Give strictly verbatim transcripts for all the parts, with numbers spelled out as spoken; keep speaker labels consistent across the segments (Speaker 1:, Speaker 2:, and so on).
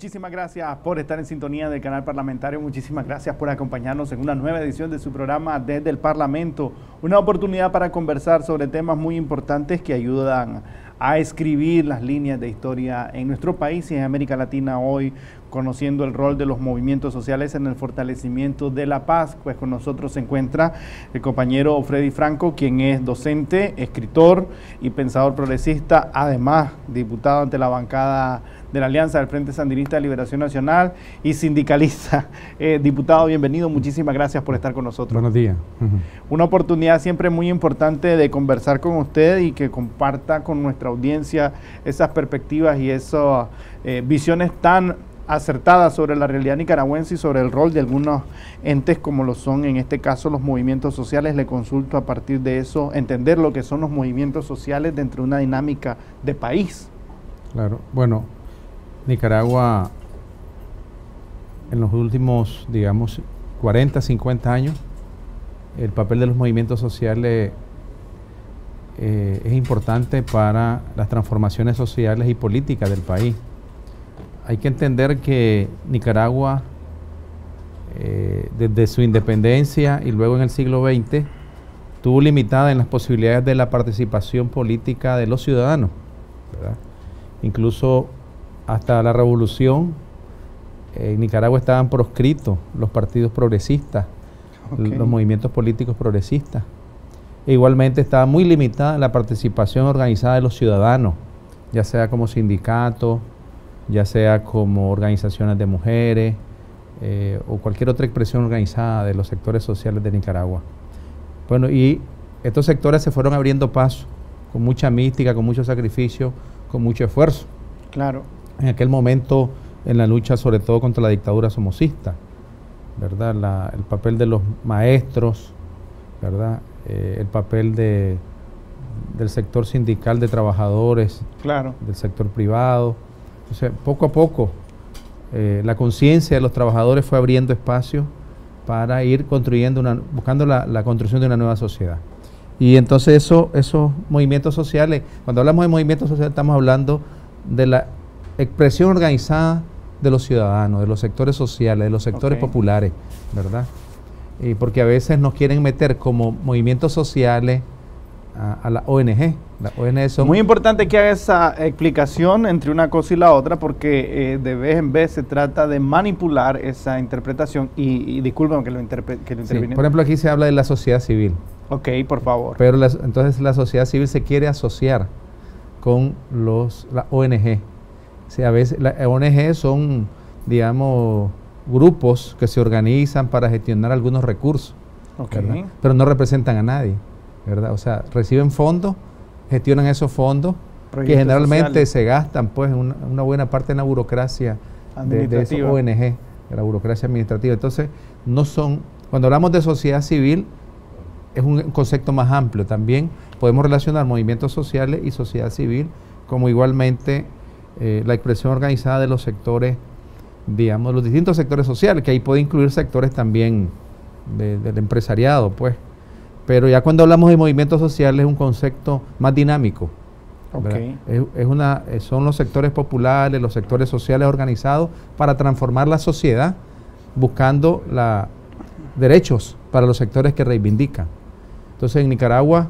Speaker 1: Muchísimas gracias por estar en sintonía del canal parlamentario, muchísimas gracias por acompañarnos en una nueva edición de su programa Desde el Parlamento, una oportunidad para conversar sobre temas muy importantes que ayudan a escribir las líneas de historia en nuestro país y en América Latina hoy, conociendo el rol de los movimientos sociales en el fortalecimiento de la paz. Pues con nosotros se encuentra el compañero Freddy Franco, quien es docente, escritor y pensador progresista, además diputado ante la bancada de la Alianza del Frente Sandinista de Liberación Nacional y sindicalista. Eh, diputado, bienvenido, muchísimas gracias por estar con nosotros.
Speaker 2: Buenos días. Uh-huh.
Speaker 1: Una oportunidad siempre muy importante de conversar con usted y que comparta con nuestra audiencia esas perspectivas y esas eh, visiones tan acertadas sobre la realidad nicaragüense y sobre el rol de algunos entes como lo son en este caso los movimientos sociales. Le consulto a partir de eso, entender lo que son los movimientos sociales dentro de una dinámica de país.
Speaker 2: Claro, bueno, Nicaragua en los últimos, digamos, cuarenta, cincuenta años, el papel de los movimientos sociales eh, es importante para las transformaciones sociales y políticas del país. Hay que entender que Nicaragua, eh, desde su independencia y luego en el siglo veinte, tuvo limitada en las posibilidades de la participación política de los ciudadanos, ¿verdad? Incluso hasta la revolución, en Nicaragua estaban proscritos los partidos progresistas, okay, los movimientos políticos progresistas. E igualmente estaba muy limitada la participación organizada de los ciudadanos, ya sea como sindicatos, ya sea como organizaciones de mujeres eh, o cualquier otra expresión organizada de los sectores sociales de Nicaragua. Bueno, y estos sectores se fueron abriendo paso con mucha mística, con mucho sacrificio, con mucho esfuerzo.
Speaker 1: Claro.
Speaker 2: En aquel momento, en la lucha sobre todo contra la dictadura somocista, ¿verdad? La, el papel de los maestros, ¿verdad? Eh, el papel de, del sector sindical de trabajadores,
Speaker 1: claro,
Speaker 2: del sector privado. O sea, poco a poco, eh, la conciencia de los trabajadores fue abriendo espacio para ir construyendo, una, buscando la, la construcción de una nueva sociedad. Y entonces eso, esos movimientos sociales, cuando hablamos de movimientos sociales estamos hablando de la expresión organizada de los ciudadanos, de los sectores sociales, de los sectores okay. populares, ¿verdad? Y porque a veces nos quieren meter como movimientos sociales a, a la O N G. Las O N G son...
Speaker 1: Muy importante que haga esa explicación entre una cosa y la otra, porque eh, de vez en vez se trata de manipular esa interpretación y, y disculpen que lo, interpe que lo interviene.
Speaker 2: Sí, por ejemplo, aquí se habla de la sociedad civil.
Speaker 1: Ok, por favor.
Speaker 2: Pero las, entonces la sociedad civil se quiere asociar con los, la O N G. O sea, a veces las O N G son, digamos, grupos que se organizan para gestionar algunos recursos,
Speaker 1: okay.
Speaker 2: pero no representan a nadie, ¿verdad? O sea, reciben fondos, gestionan esos fondos, Proyectos que generalmente sociales. se gastan, pues, una, una buena parte en la burocracia de, de esos O N G, de la burocracia administrativa. Entonces, no son, cuando hablamos de sociedad civil, es un concepto más amplio. También podemos relacionar movimientos sociales y sociedad civil, como igualmente eh, la expresión organizada de los sectores, digamos, los distintos sectores sociales, que ahí puede incluir sectores también de, del empresariado, pues. Pero ya cuando hablamos de movimientos sociales es un concepto más dinámico.
Speaker 1: Okay.
Speaker 2: Es, es una, son los sectores populares, los sectores sociales organizados para transformar la sociedad, buscando la, derechos para los sectores que reivindican. Entonces en Nicaragua,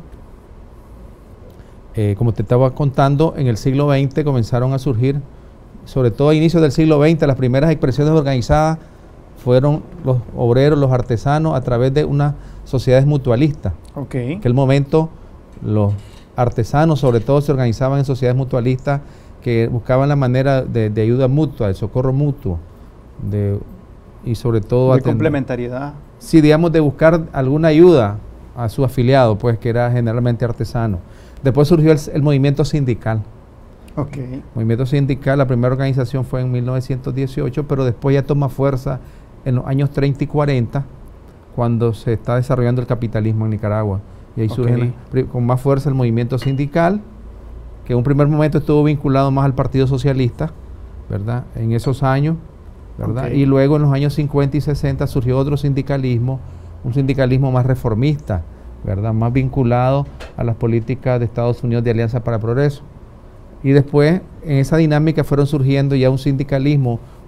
Speaker 2: eh, como te estaba contando, en el siglo veinte comenzaron a surgir, sobre todo a inicios del siglo veinte, las primeras expresiones organizadas fueron los obreros, los artesanos, a través de unas sociedades mutualistas.
Speaker 1: Okay.
Speaker 2: En aquel momento los artesanos sobre todo se organizaban en sociedades mutualistas que buscaban la manera de, de ayuda mutua, de socorro mutuo, de, y sobre todo...
Speaker 1: De atender, complementariedad.
Speaker 2: Sí, digamos, de buscar alguna ayuda a su afiliado, pues, que era generalmente artesano. Después surgió el, el movimiento sindical.
Speaker 1: Okay.
Speaker 2: El movimiento sindical, la primera organización fue en mil novecientos dieciocho, pero después ya toma fuerza en los años treinta y cuarenta, cuando se está desarrollando el capitalismo en Nicaragua. Y ahí okay. surge con más fuerza el movimiento sindical, que en un primer momento estuvo vinculado más al Partido Socialista, ¿verdad? En esos años, ¿verdad? Okay. Y luego en los años cincuenta y sesenta surgió otro sindicalismo, un sindicalismo más reformista, ¿verdad? Más vinculado a las políticas de Estados Unidos de Alianza para el Progreso. Y después, en esa dinámica fueron surgiendo ya un sindicalismo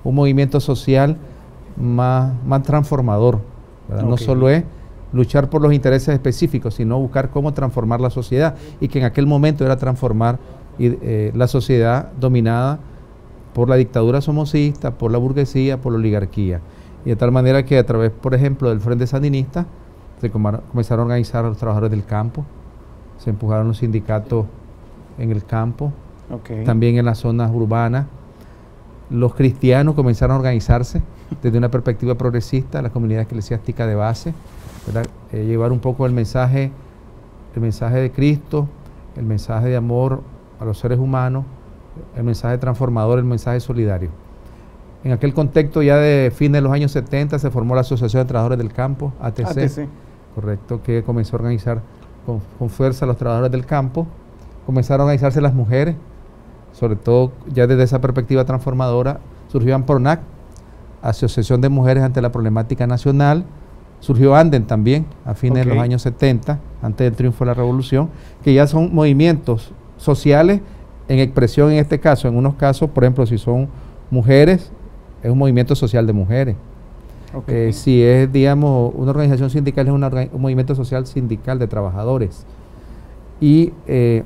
Speaker 2: un movimiento social más, más transformador, ¿verdad? Okay. No solo es luchar por los intereses específicos, sino buscar cómo transformar la sociedad, y que en aquel momento era transformar eh, la sociedad dominada por la dictadura somocista, por la burguesía, por la oligarquía. Y de tal manera que a través, por ejemplo, del Frente Sandinista, se comenzaron a organizar a los trabajadores del campo, se empujaron los sindicatos en el campo, okay. también en las zonas urbanas. Los cristianos comenzaron a organizarse desde una perspectiva progresista, la comunidad eclesiástica de base, eh, llevar un poco el mensaje, el mensaje de Cristo, el mensaje de amor a los seres humanos, el mensaje transformador, el mensaje solidario. En aquel contexto, ya de fin de los años setenta, se formó la Asociación de Trabajadores del Campo, A T C, A T C. Correcto, que comenzó a organizar con, con fuerza a los trabajadores del campo. Comenzaron a organizarse las mujeres, sobre todo ya desde esa perspectiva transformadora. Surgió AMPRONAC, Asociación de Mujeres ante la Problemática Nacional. Surgió ANDEN también, a fines okay. de los años setenta, antes del triunfo de la Revolución, que ya son movimientos sociales en expresión, en este caso, en unos casos, por ejemplo, si son mujeres, es un movimiento social de mujeres. Okay. Eh, si es, digamos, una organización sindical, es una, un movimiento social sindical de trabajadores. Y eh,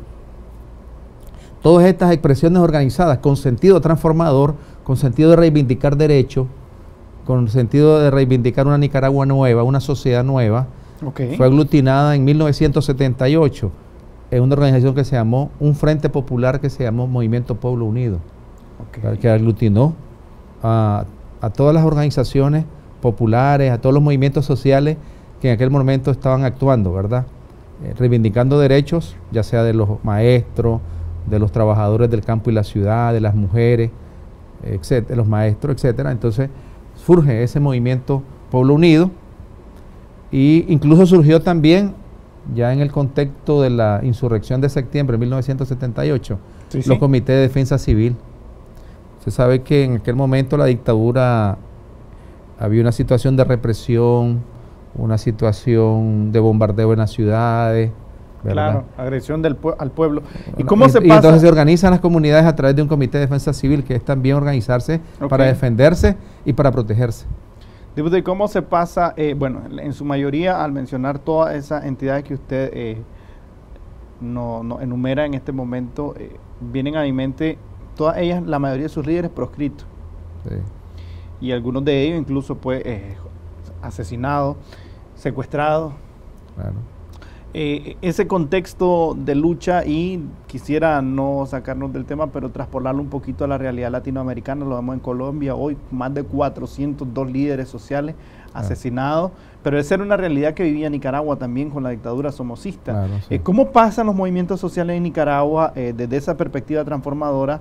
Speaker 2: todas estas expresiones organizadas con sentido transformador, con sentido de reivindicar derechos, con sentido de reivindicar una Nicaragua nueva, una sociedad nueva, okay. fue aglutinada en mil novecientos setenta y ocho en una organización que se llamó, un frente popular que se llamó Movimiento Pueblo Unido, okay. que aglutinó a, a todas las organizaciones populares, a todos los movimientos sociales que en aquel momento estaban actuando, ¿verdad? Eh, reivindicando derechos, ya sea de los maestros, de los trabajadores del campo y la ciudad, de las mujeres, etcétera, de los maestros, etcétera. Entonces surge ese movimiento Pueblo Unido, y incluso surgió también, ya en el contexto de la insurrección de septiembre de mil novecientos setenta y ocho, sí, los sí. comités de defensa civil. Se sabe que en aquel momento la dictadura, había una situación de represión, una situación de bombardeo en las ciudades, ¿verdad?
Speaker 1: Claro, agresión del pue al pueblo. ¿Y cómo y, se pasa?
Speaker 2: Y entonces se organizan las comunidades a través de un comité de defensa civil, que es también organizarse okay. para defenderse y para protegerse.
Speaker 1: Diputado, ¿y cómo se pasa? Eh, bueno, en su mayoría, al mencionar todas esas entidades que usted eh, no, no enumera en este momento, eh, vienen a mi mente, todas ellas, la mayoría de sus líderes proscritos. Sí. Y algunos de ellos incluso pues eh, asesinados, secuestrados. Claro. Eh, ese contexto de lucha, y quisiera no sacarnos del tema, pero traspolarlo un poquito a la realidad latinoamericana, lo vemos en Colombia hoy, más de cuatrocientos dos líderes sociales asesinados, ah. pero esa era una realidad que vivía Nicaragua también con la dictadura somocista. Claro, sí. eh, ¿Cómo pasan los movimientos sociales en Nicaragua eh, desde esa perspectiva transformadora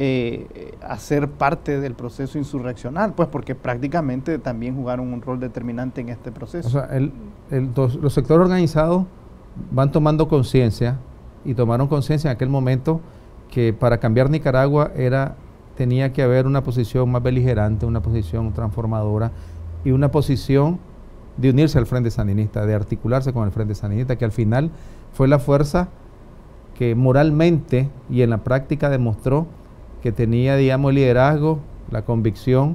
Speaker 1: eh, a ser parte del proceso insurreccional? Pues porque prácticamente también jugaron un rol determinante en este proceso.
Speaker 2: O sea, el, el, los, los sectores organizados van tomando conciencia, y tomaron conciencia en aquel momento que para cambiar Nicaragua era, tenía que haber una posición más beligerante, una posición transformadora y una posición de unirse al Frente Sandinista, de articularse con el Frente Sandinista, que al final fue la fuerza que moralmente y en la práctica demostró que tenía, digamos, el liderazgo, la convicción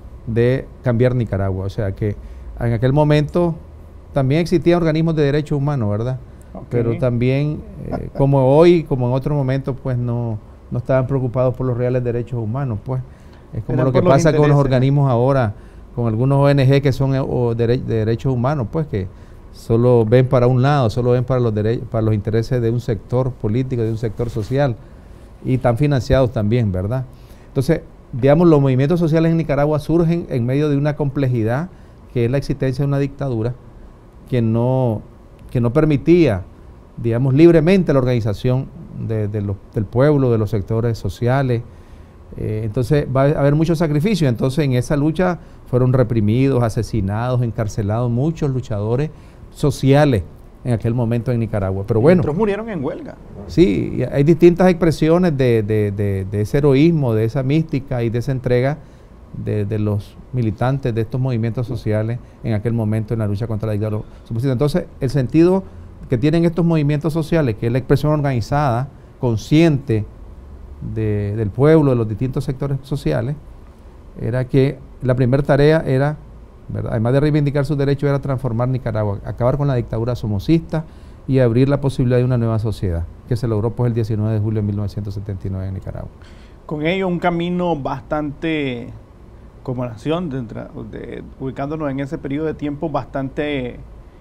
Speaker 2: de cambiar Nicaragua. O sea que en aquel momento también existían organismos de derechos humanos, ¿verdad? Okay. Pero también, eh, como hoy, como en otro momento, pues no, no estaban preocupados por los reales derechos humanos, pues. Es como Era lo que pasa con los organismos ahora, con algunos O N G que son o de, de derechos humanos, pues que solo ven para un lado, solo ven para los, para los intereses de un sector político, de un sector social, y están financiados también, ¿verdad? Entonces, digamos, los movimientos sociales en Nicaragua surgen en medio de una complejidad que es la existencia de una dictadura que no, que no permitía, digamos, libremente la organización de, de lo, del pueblo, de los sectores sociales. Eh, entonces va a haber mucho sacrificio. Entonces en esa lucha fueron reprimidos, asesinados, encarcelados muchos luchadores sociales en aquel momento en Nicaragua. Pero bueno,
Speaker 1: otros murieron en huelga.
Speaker 2: Sí, hay distintas expresiones de, de, de, de ese heroísmo, de esa mística y de esa entrega de, de los militantes de estos movimientos sociales en aquel momento en la lucha contra la dictadura. Entonces, el sentido que tienen estos movimientos sociales, que es la expresión organizada, consciente de, del pueblo, de los distintos sectores sociales, era que la primera tarea era, ¿verdad?, además de reivindicar sus derechos, era transformar Nicaragua, acabar con la dictadura somocista y abrir la posibilidad de una nueva sociedad, que se logró pues el diecinueve de julio de mil novecientos setenta y nueve en Nicaragua.
Speaker 1: Con ello un camino bastante, como nación, de, de, ubicándonos en ese periodo de tiempo bastante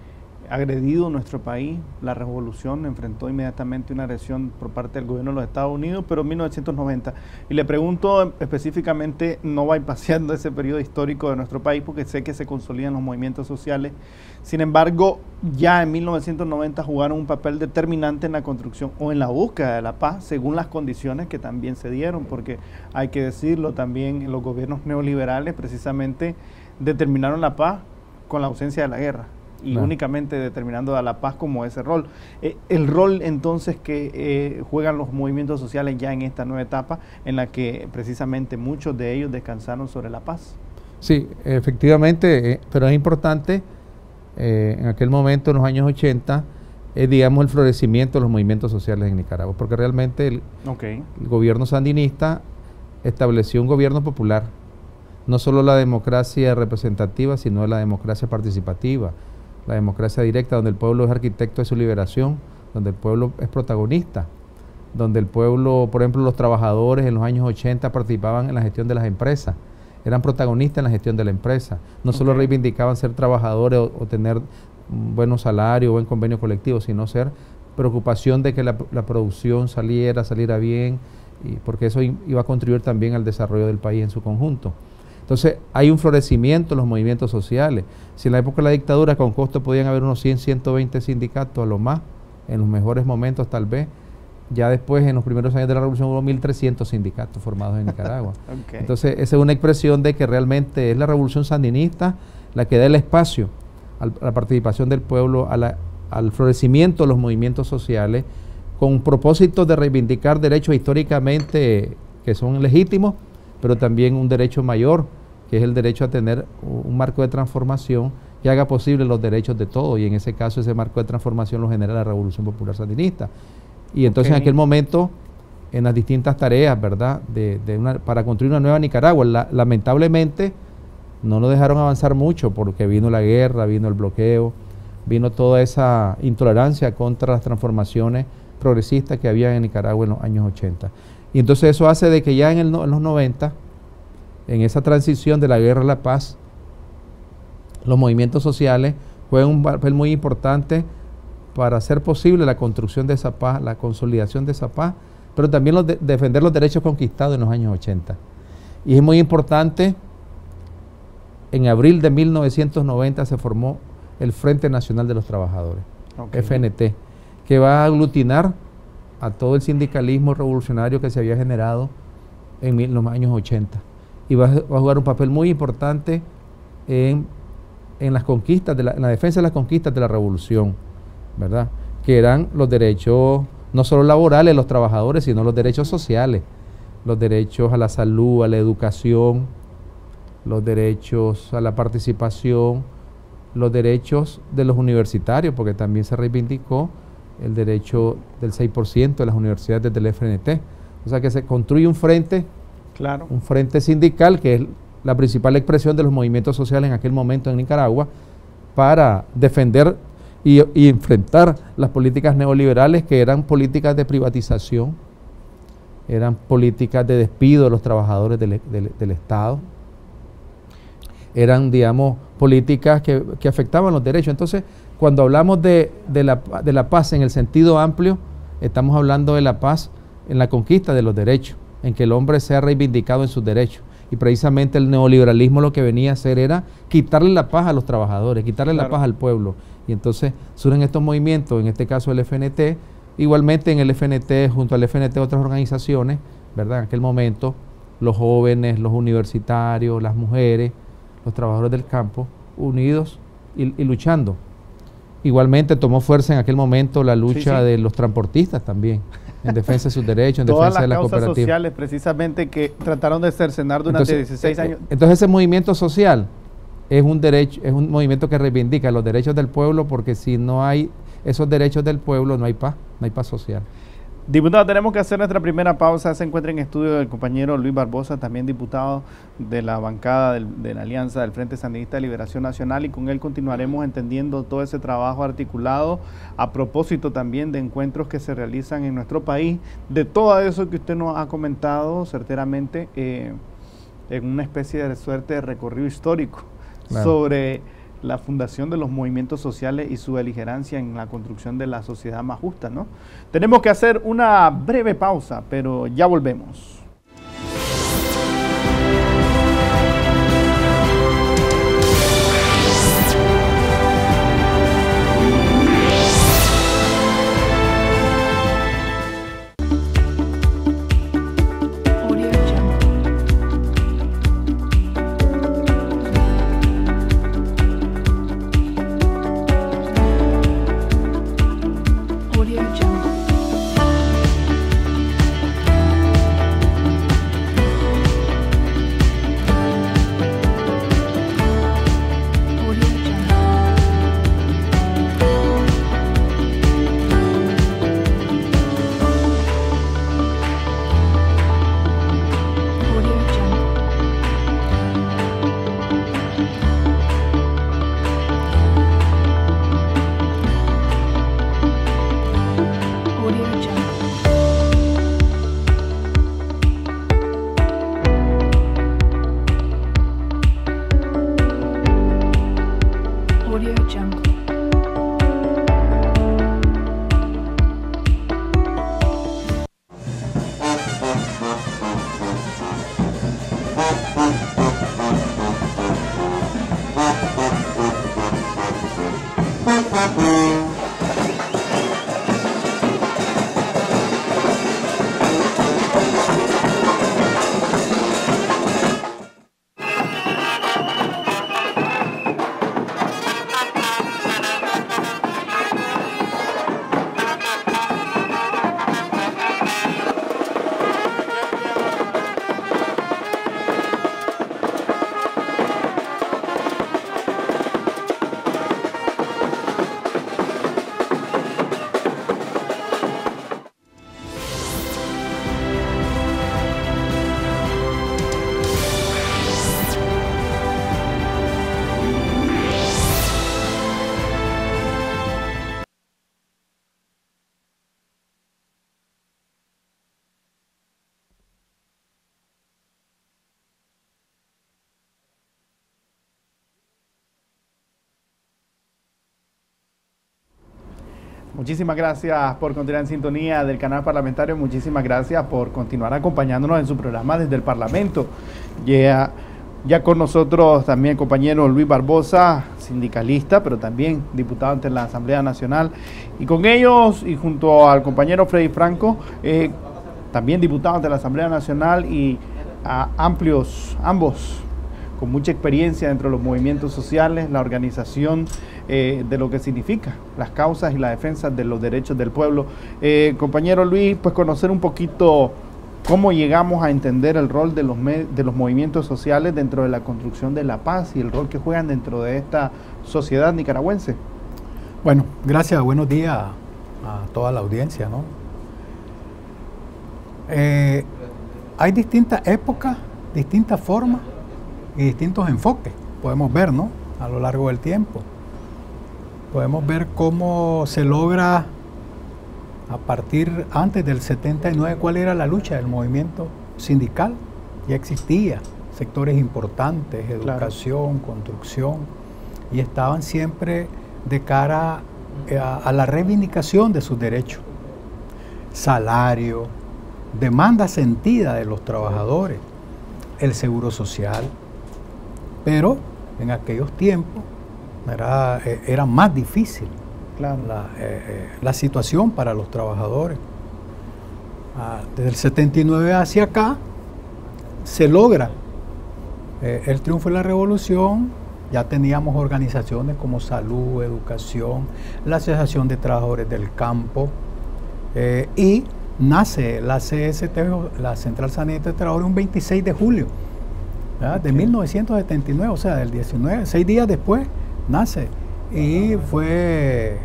Speaker 1: agredido en nuestro país. La revolución enfrentó inmediatamente una agresión por parte del gobierno de los Estados Unidos, pero en mil novecientos noventa. Y le pregunto específicamente, no va paseando ese periodo histórico de nuestro país, porque sé que se consolidan los movimientos sociales. Sin embargo, ya en mil novecientos noventa jugaron un papel determinante en la construcción o en la búsqueda de la paz, según las condiciones que también se dieron, porque hay que decirlo también, los gobiernos neoliberales precisamente determinaron la paz con la ausencia de la guerra. Y no. únicamente determinando a la paz como ese rol. Eh, el rol entonces que eh, juegan los movimientos sociales ya en esta nueva etapa, en la que precisamente muchos de ellos descansaron sobre la paz.
Speaker 2: Sí, efectivamente, eh, pero es importante, eh, en aquel momento, en los años ochenta, eh, digamos, el florecimiento de los movimientos sociales en Nicaragua, porque realmente el, okay. el gobierno sandinista estableció un gobierno popular, no solo la democracia representativa, sino la democracia participativa, la democracia directa, donde el pueblo es arquitecto de su liberación, donde el pueblo es protagonista, donde el pueblo, por ejemplo, los trabajadores en los años ochenta participaban en la gestión de las empresas, eran protagonistas en la gestión de la empresa, no okay. solo reivindicaban ser trabajadores o, o tener un buen salario, buen convenio colectivo, sino ser preocupación de que la, la producción saliera, saliera bien, y porque eso iba a contribuir también al desarrollo del país en su conjunto. Entonces, hay un florecimiento en los movimientos sociales. Si en la época de la dictadura con costo podían haber unos cien, ciento veinte sindicatos a lo más, en los mejores momentos tal vez, ya después en los primeros años de la revolución hubo mil trescientos sindicatos formados en Nicaragua. Okay. Entonces, esa es una expresión de que realmente es la revolución sandinista la que da el espacio a la participación del pueblo, a la, al florecimiento de los movimientos sociales, con propósito de reivindicar derechos históricamente que son legítimos, pero también un derecho mayor, que es el derecho a tener un marco de transformación que haga posible los derechos de todos, y en ese caso ese marco de transformación lo genera la Revolución Popular Sandinista. Y entonces okay. en aquel momento, en las distintas tareas, ¿verdad?, de, de una, para construir una nueva Nicaragua, la, lamentablemente no nos dejaron avanzar mucho, porque vino la guerra, vino el bloqueo, vino toda esa intolerancia contra las transformaciones progresistas que había en Nicaragua en los años ochenta. Y entonces eso hace de que ya en, el, en los noventa, en esa transición de la guerra a la paz, los movimientos sociales juegan un papel muy importante para hacer posible la construcción de esa paz, la consolidación de esa paz, pero también los de, defender los derechos conquistados en los años ochenta. Y es muy importante, en abril de mil novecientos noventa se formó el Frente Nacional de los Trabajadores, okay. F N T, que va a aglutinar a todo el sindicalismo revolucionario que se había generado en, mil, en los años ochenta. Y va a, va a jugar un papel muy importante en, en las conquistas, de la, en la defensa de las conquistas de la revolución, ¿verdad? Que eran los derechos, no solo laborales de los trabajadores, sino los derechos sociales, los derechos a la salud, a la educación, los derechos a la participación, los derechos de los universitarios, porque también se reivindicó el derecho del seis por ciento de las universidades desde el F N T. O sea que se construye un frente, claro. un frente sindical, que es la principal expresión de los movimientos sociales en aquel momento en Nicaragua, para defender y, y enfrentar las políticas neoliberales, que eran políticas de privatización, eran políticas de despido de los trabajadores del, del, del Estado, eran, digamos, políticas que, que afectaban los derechos. Entonces, cuando hablamos de, de, la, de la paz en el sentido amplio, estamos hablando de la paz en la conquista de los derechos, en que el hombre sea reivindicado en sus derechos. Y precisamente el neoliberalismo lo que venía a hacer era quitarle la paz a los trabajadores, quitarle claro. la paz al pueblo. Y entonces surgen estos movimientos, en este caso el F N T, igualmente en el F N T, junto al F N T otras organizaciones, ¿verdad? En aquel momento, los jóvenes, los universitarios, las mujeres, los trabajadores del campo, unidos y, y luchando. Igualmente tomó fuerza en aquel momento la lucha sí, sí. de los transportistas también, en defensa de sus derechos, en defensa de las cooperativas. Todas las causas sociales precisamente que trataron de cercenar durante entonces, dieciséis años. Entonces ese movimiento social es un derecho, es un movimiento que reivindica los derechos del pueblo, porque si no hay esos derechos del pueblo no hay paz, no hay paz social.
Speaker 1: Diputado, tenemos que hacer nuestra primera pausa. Se encuentra en estudio el compañero Luis Barbosa, también diputado de la bancada del, de la Alianza del Frente Sandinista de Liberación Nacional, y con él continuaremos entendiendo todo ese trabajo articulado a propósito también de encuentros que se realizan en nuestro país, de todo eso que usted nos ha comentado certeramente, eh, en una especie de suerte de recorrido histórico, claro, sobre la fundación de los movimientos sociales y su beligerancia en la construcción de la sociedad más justa, ¿no? Tenemos que hacer una breve pausa, pero ya volvemos. Muchísimas gracias por continuar en sintonía del canal parlamentario. Muchísimas gracias por continuar acompañándonos en su programa desde el Parlamento. Ya, ya con nosotros también el compañero Luis Barbosa, sindicalista, pero también diputado ante la Asamblea Nacional. Y con ellos, y junto al compañero Freddy Franco, eh, también diputado ante la Asamblea Nacional, y a amplios, ambos, con mucha experiencia dentro de los movimientos sociales, la organización eh, de lo que significa las causas y la defensa de los derechos del pueblo. Eh, compañero Luis, pues conocer un poquito cómo llegamos a entender el rol de los, de los movimientos sociales dentro de la construcción de la paz y el rol que juegan dentro de esta sociedad nicaragüense.
Speaker 3: Bueno, gracias, buenos días a, a toda la audiencia, ¿no? Eh, hay distintas épocas, distintas formas y distintos enfoques, podemos ver, ¿no?, a lo largo del tiempo. Podemos ver cómo se logra a partir, antes del setenta y nueve, cuál era la lucha del movimiento sindical. Ya existía sectores importantes, educación, claro, construcción, y estaban siempre de cara a, a la reivindicación de sus derechos. Salario, demanda sentida de los trabajadores, el seguro social. Pero en aquellos tiempos era, era más difícil, claro, la, eh, la situación para los trabajadores. Ah, desde el setenta y nueve hacia acá se logra eh, el triunfo de la revolución. Ya teníamos organizaciones como Salud, Educación, la Asociación de Trabajadores del Campo, eh, y nace la C S T, la Central Sandinista de Trabajadores, un veintiséis de julio ¿verdad? de mil novecientos setenta y nueve, o sea, del diecinueve, seis días después nace, y fue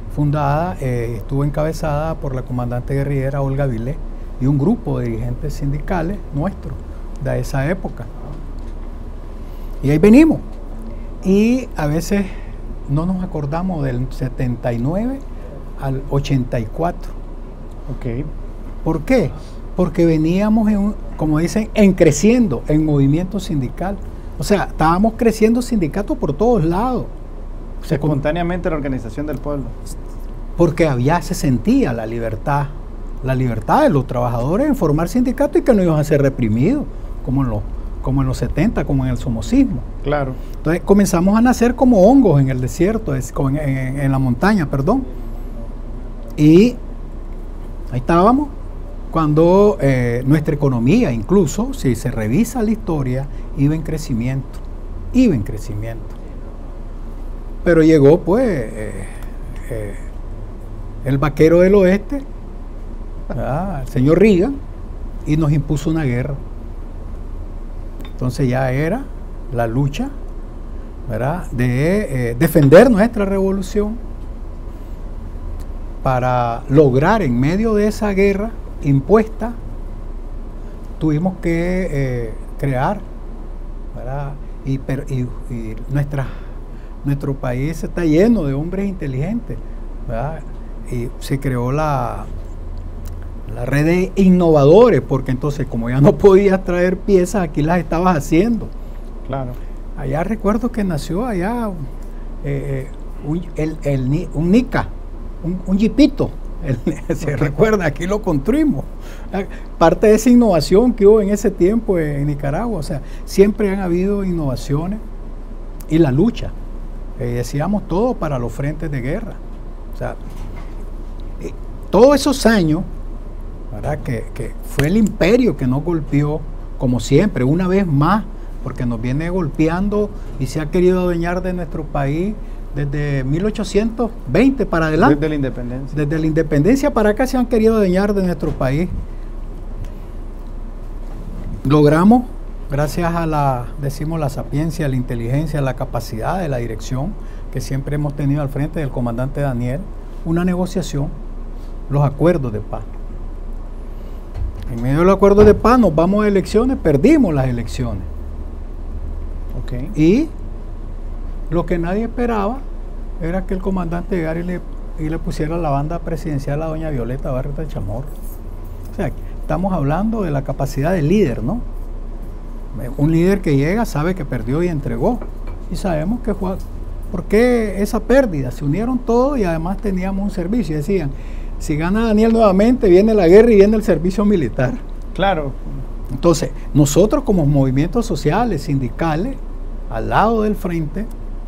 Speaker 3: fundada, eh, estuvo encabezada por la comandante guerrillera Olga Vilés y un grupo de dirigentes sindicales nuestros de esa época. Y ahí venimos. Y a veces no nos acordamos del setenta y nueve al ochenta y cuatro.
Speaker 1: Ok.
Speaker 3: ¿Por qué? Porque veníamos, en un, como dicen, en creciendo, en movimiento sindical. O sea, estábamos creciendo sindicatos por todos lados.
Speaker 1: O sea, espontáneamente la organización del pueblo.
Speaker 3: Porque había, se sentía la libertad, la libertad de los trabajadores en formar sindicatos y que no iban a ser reprimidos, como en los, como en los setenta, como en el somocismo.
Speaker 1: Claro.
Speaker 3: Entonces comenzamos a nacer como hongos en el desierto, es, en, en, en la montaña, perdón. Y ahí estábamos cuando eh, nuestra economía, incluso, si se revisa la historia, iba en crecimiento, iba en crecimiento. Pero llegó, pues, eh, eh, el vaquero del oeste, ¿verdad?, el señor Reagan, y nos impuso una guerra. Entonces ya era la lucha, ¿verdad?, de eh, defender nuestra revolución para lograr en medio de esa guerra impuesta, tuvimos que eh, crear, ¿verdad? Y, per, y, y nuestra, nuestro país está lleno de hombres inteligentes, ¿verdad? Y se creó la, la red de innovadores, porque entonces como ya no podías traer piezas, aquí las estabas haciendo.
Speaker 1: Claro.
Speaker 3: Allá recuerdo que nació allá eh, un, el, el, un Nica, un, un jipito. El, se okay. recuerda, aquí lo construimos. Parte de esa innovación que hubo en ese tiempo en Nicaragua, o sea, siempre han habido innovaciones y la lucha. Eh, decíamos todo para los frentes de guerra. O sea, eh, todos esos años, ¿verdad?, que, que fue el imperio que nos golpeó, como siempre, una vez más, porque nos viene golpeando y se ha querido adueñar de nuestro país desde mil ochocientos veinte para adelante.
Speaker 1: Desde la independencia.
Speaker 3: Desde la independencia para acá se han querido adueñar de nuestro país. Logramos, gracias a la, decimos, la sapiencia, la inteligencia, la capacidad de la dirección que siempre hemos tenido al frente del comandante Daniel, una negociación, los acuerdos de paz. En medio del acuerdo de paz nos vamos a elecciones, perdimos las elecciones.
Speaker 1: Okay.
Speaker 3: Y lo que nadie esperaba era que el comandante llegara y le, y le pusiera la banda presidencial a doña Violeta Barrios Chamorro. O sea, estamos hablando de la capacidad del líder, ¿no? Un líder que llega, sabe que perdió y entregó. Y sabemos que fue... ¿Por qué esa pérdida? Se unieron todos y además teníamos un servicio. Decían, si gana Daniel nuevamente, viene la guerra y viene el servicio militar.
Speaker 1: Claro.
Speaker 3: Entonces, nosotros como movimientos sociales, sindicales, al lado del frente,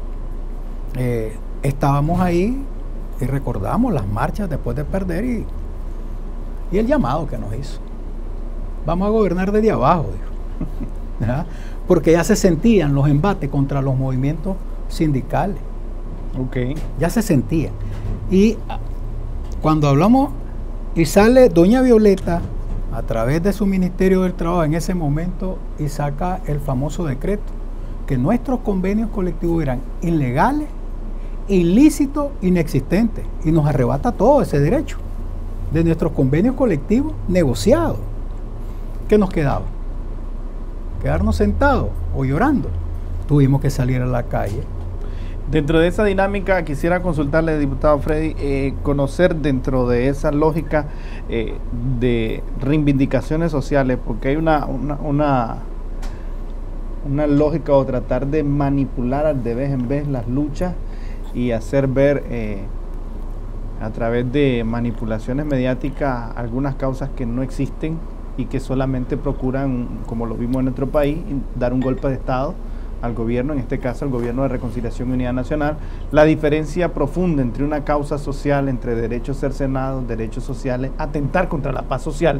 Speaker 3: eh, estábamos ahí y recordamos las marchas después de perder y, y el llamado que nos hizo. Vamos a gobernar desde abajo, dijo. ¿Ya? Porque ya se sentían los embates contra los movimientos sindicales.
Speaker 1: Okay.
Speaker 3: Ya se sentían. Y cuando hablamos y sale doña Violeta a través de su Ministerio del Trabajo en ese momento y saca el famoso decreto que nuestros convenios colectivos eran ilegales, ilícitos, inexistentes, y nos arrebata todo ese derecho de nuestros convenios colectivos negociados. ¿Qué nos quedaba? Quedarnos sentados o llorando. Tuvimos que salir a la calle.
Speaker 1: Dentro de esa dinámica quisiera consultarle, diputado Freddy, eh, conocer dentro de esa lógica eh, de reivindicaciones sociales, porque hay una, una, una, una lógica o tratar de manipular de vez en vez las luchas y hacer ver eh, a través de manipulaciones mediáticas algunas causas que no existen y que solamente procuran, como lo vimos en nuestro país, dar un golpe de Estado al gobierno, en este caso al gobierno de Reconciliación y Unidad Nacional. La diferencia profunda entre una causa social, entre derechos cercenados, derechos sociales, atentar contra la paz social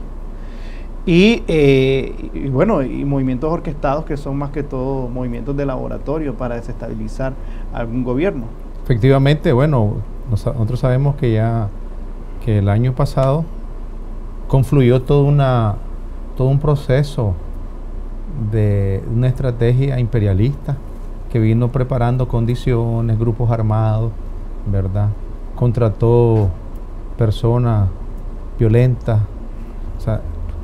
Speaker 1: y, eh, y bueno, y movimientos orquestados que son más que todo movimientos de laboratorio para desestabilizar algún gobierno. Efectivamente, bueno, nosotros sabemos que ya que el año pasado confluyó toda una, todo un proceso de una estrategia imperialista que vino preparando condiciones, grupos armados, ¿verdad?
Speaker 2: contrató personas violentas, o sea,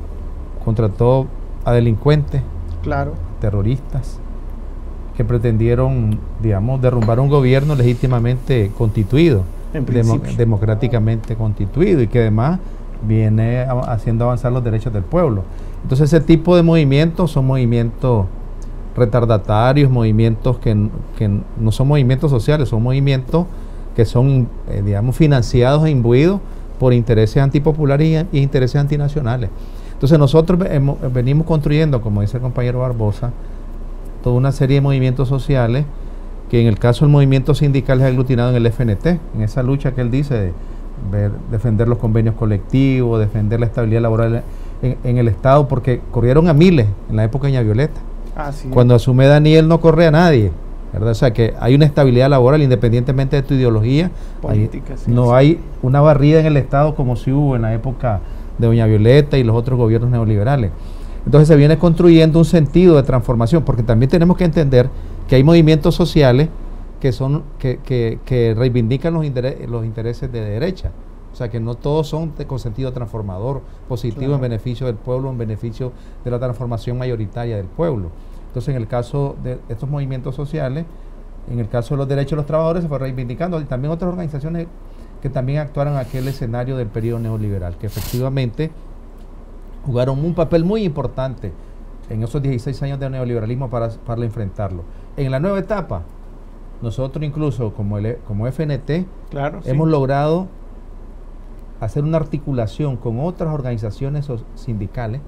Speaker 2: contrató a delincuentes,
Speaker 1: claro,
Speaker 2: terroristas, que pretendieron, digamos, derrumbar un gobierno legítimamente constituido, demo, democráticamente constituido, y que además viene a, haciendo avanzar los derechos del pueblo. Entonces ese tipo de movimientos son movimientos retardatarios, movimientos que, que no son movimientos sociales, son movimientos que son, eh, digamos, financiados e imbuidos por intereses antipopulares y, y intereses antinacionales. Entonces nosotros hemos, venimos construyendo, como dice el compañero Barbosa, toda una serie de movimientos sociales que en el caso del movimiento sindical es aglutinado en el F N T, en esa lucha que él dice de ver, defender los convenios colectivos, defender la estabilidad laboral en, en el Estado, porque corrieron a miles en la época de Doña Violeta.
Speaker 1: Ah, sí.
Speaker 2: Cuando asume Daniel no corre a nadie, ¿verdad? O sea que hay una estabilidad laboral independientemente de tu ideología. Política, hay, sí, no sí. hay una barrida en el Estado como si hubo en la época de Doña Violeta y los otros gobiernos neoliberales. Entonces se viene construyendo un sentido de transformación, porque también tenemos que entender que hay movimientos sociales que son que, que, que reivindican los, interés, los intereses de derecha. O sea que no todos son de, con sentido transformador, positivo, claro, en beneficio del pueblo, en beneficio de la transformación mayoritaria del pueblo. Entonces, en el caso de estos movimientos sociales, en el caso de los derechos de los trabajadores, se fue reivindicando, y también otras organizaciones que también actuaron en aquel escenario del periodo neoliberal, que efectivamente jugaron un papel muy importante en esos dieciséis años de neoliberalismo para, para enfrentarlo. En la nueva etapa, nosotros incluso como, el, como F N T,
Speaker 1: claro,
Speaker 2: hemos
Speaker 1: sí.
Speaker 2: logrado hacer una articulación con otras organizaciones sindicales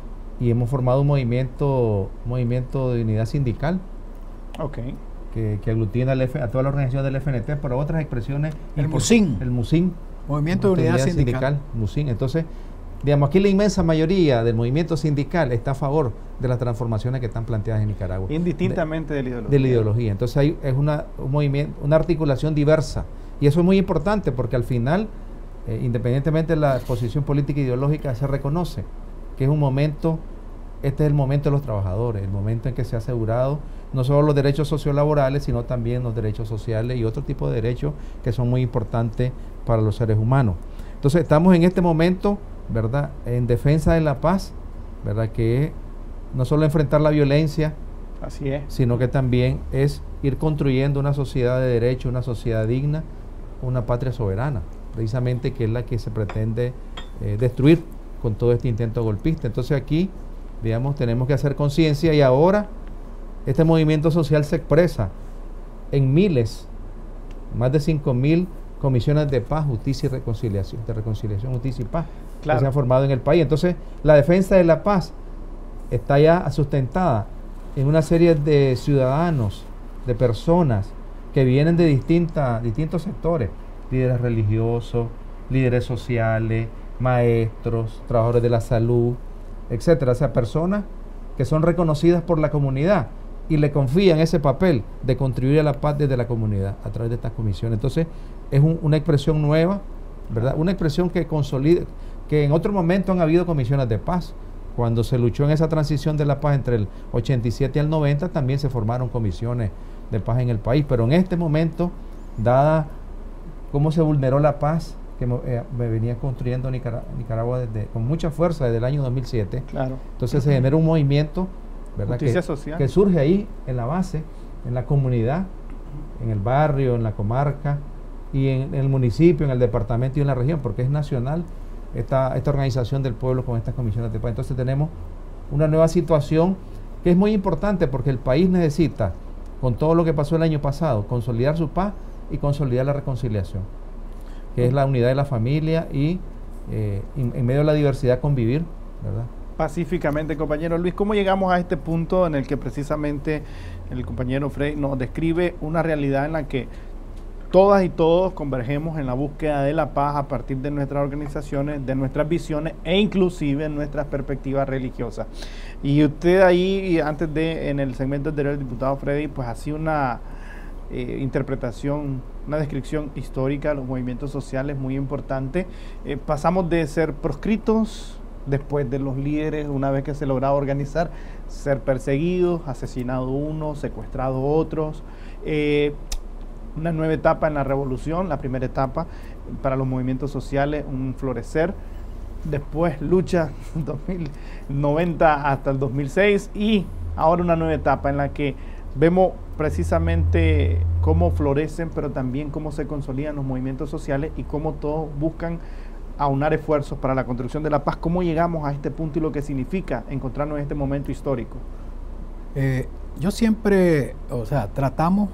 Speaker 2: y hemos formado un movimiento, un movimiento de unidad sindical,
Speaker 1: okay,
Speaker 2: que, que aglutina al F, a toda la organización del F N T, pero otras expresiones.
Speaker 3: El MUSIN.
Speaker 2: El MUSIN.
Speaker 3: Movimiento de Unidad, unidad Sindical. sindical
Speaker 2: MUSIN. Entonces, digamos, aquí la inmensa mayoría del movimiento sindical está a favor de las transformaciones que están planteadas en Nicaragua.
Speaker 1: Indistintamente de, de la ideología.
Speaker 2: De la ideología. Entonces hay es una, un movimiento, una articulación diversa. Y eso es muy importante porque al final, eh, independientemente de la posición política e ideológica, se reconoce que es un momento, este es el momento de los trabajadores, el momento en que se ha asegurado no solo los derechos sociolaborales, sino también los derechos sociales y otro tipo de derechos que son muy importantes para los seres humanos. Entonces estamos en este momento, ¿verdad?, en defensa de la paz, ¿verdad?, que es no solo enfrentar la violencia,
Speaker 1: así es,
Speaker 2: sino que también es ir construyendo una sociedad de derecho, una sociedad digna, una patria soberana, precisamente que es la que se pretende eh, destruir con todo este intento golpista. Entonces aquí, digamos, tenemos que hacer conciencia y ahora este movimiento social se expresa en miles, más de cinco mil comisiones de paz, justicia y reconciliación, de reconciliación, justicia y paz, claro, que se han formado en el país. Entonces, la defensa de la paz está ya sustentada en una serie de ciudadanos, de personas que vienen de distintas, distintos sectores, líderes religiosos, líderes sociales, maestros, trabajadores de la salud, etcétera. O sea, personas que son reconocidas por la comunidad y le confían ese papel de contribuir a la paz desde la comunidad a través de estas comisiones. Entonces, es un, una expresión nueva, ¿verdad? Una expresión que consolida, que en otro momento han habido comisiones de paz. Cuando se luchó en esa transición de la paz entre el ochenta y siete y el noventa, también se formaron comisiones de paz en el país. Pero en este momento, dada cómo se vulneró la paz que eh, me venía construyendo Nicaragua, Nicaragua desde, con mucha fuerza desde el año dos mil siete,
Speaker 1: claro,
Speaker 2: entonces se genera un movimiento, ¿verdad?,
Speaker 1: justicia
Speaker 2: que,
Speaker 1: social,
Speaker 2: que surge ahí en la base, en la comunidad, en el barrio, en la comarca y en, en el municipio, en el departamento y en la región, porque es nacional esta, esta organización del pueblo con estas comisiones de paz. Entonces tenemos una nueva situación que es muy importante porque el país necesita, con todo lo que pasó el año pasado, consolidar su paz y consolidar la reconciliación, que es la unidad de la familia y eh, en, en medio de la diversidad convivir, ¿verdad?
Speaker 1: Pacíficamente, compañero Luis. ¿Cómo llegamos a este punto en el que precisamente el compañero Frey nos describe una realidad en la que todas y todos convergemos en la búsqueda de la paz a partir de nuestras organizaciones, de nuestras visiones e inclusive en nuestras perspectivas religiosas? Y usted ahí, antes de, en el segmento anterior, el diputado Freddy, pues hacía una eh, interpretación, una descripción histórica de los movimientos sociales muy importante. Eh, pasamos de ser proscritos después de los líderes, una vez que se lograba organizar, ser perseguidos, asesinados unos, secuestrados otros. Eh, una nueva etapa en la revolución, la primera etapa para los movimientos sociales, un florecer, después lucha dos mil noventa hasta el dos mil seis y ahora una nueva etapa en la que vemos precisamente cómo florecen, pero también cómo se consolidan los movimientos sociales y cómo todos buscan aunar esfuerzos para la construcción de la paz. ¿Cómo llegamos a este punto y lo que significa encontrarnos en este momento histórico?
Speaker 3: Eh, yo siempre, o sea, tratamos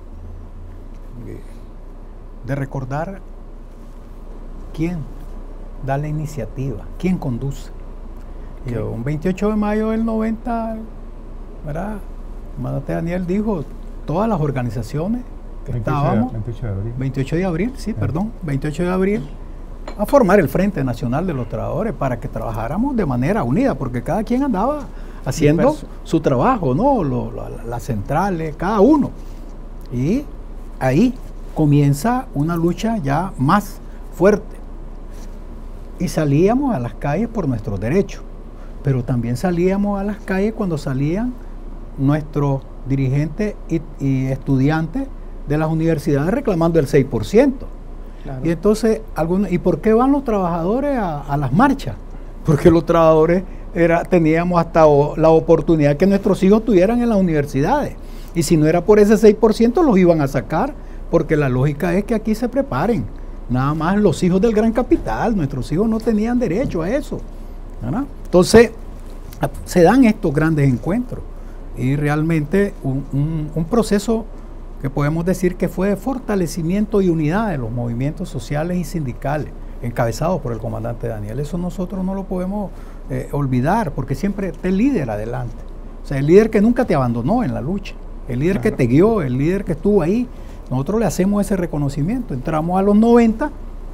Speaker 3: de, de recordar quién da la iniciativa, quién conduce. Okay. Yo, un veintiocho de mayo del noventa, ¿verdad? El comandante Daniel dijo, todas las organizaciones que estábamos,
Speaker 2: veintiocho de abril,
Speaker 3: veintiocho de abril, sí, ah. perdón, veintiocho de abril, a formar el Frente Nacional de los Trabajadores para que trabajáramos de manera unida, porque cada quien andaba haciendo Disperso. su trabajo, ¿no? Lo, lo, las centrales, cada uno. Y ahí comienza una lucha ya más fuerte. Y salíamos a las calles por nuestros derechos, pero también salíamos a las calles cuando salían nuestros dirigentes y, y estudiantes de las universidades reclamando el seis por ciento. Claro. Y entonces, algunos, ¿y por qué van los trabajadores a, a las marchas? Porque los trabajadores era, teníamos hasta o, la oportunidad que nuestros hijos tuvieran en las universidades. Y si no era por ese seis por ciento, los iban a sacar, porque la lógica es que aquí se preparen. Nada más los hijos del gran capital, nuestros hijos no tenían derecho a eso, ¿verdad? Entonces, se dan estos grandes encuentros y realmente un, un, un proceso que podemos decir que fue de fortalecimiento y unidad de los movimientos sociales y sindicales, encabezados por el comandante Daniel. Eso nosotros no lo podemos eh, olvidar, porque siempre está el líder adelante. O sea, el líder que nunca te abandonó en la lucha, el líder claro. que te guió, el líder que estuvo ahí. Nosotros le hacemos ese reconocimiento. Entramos a los noventa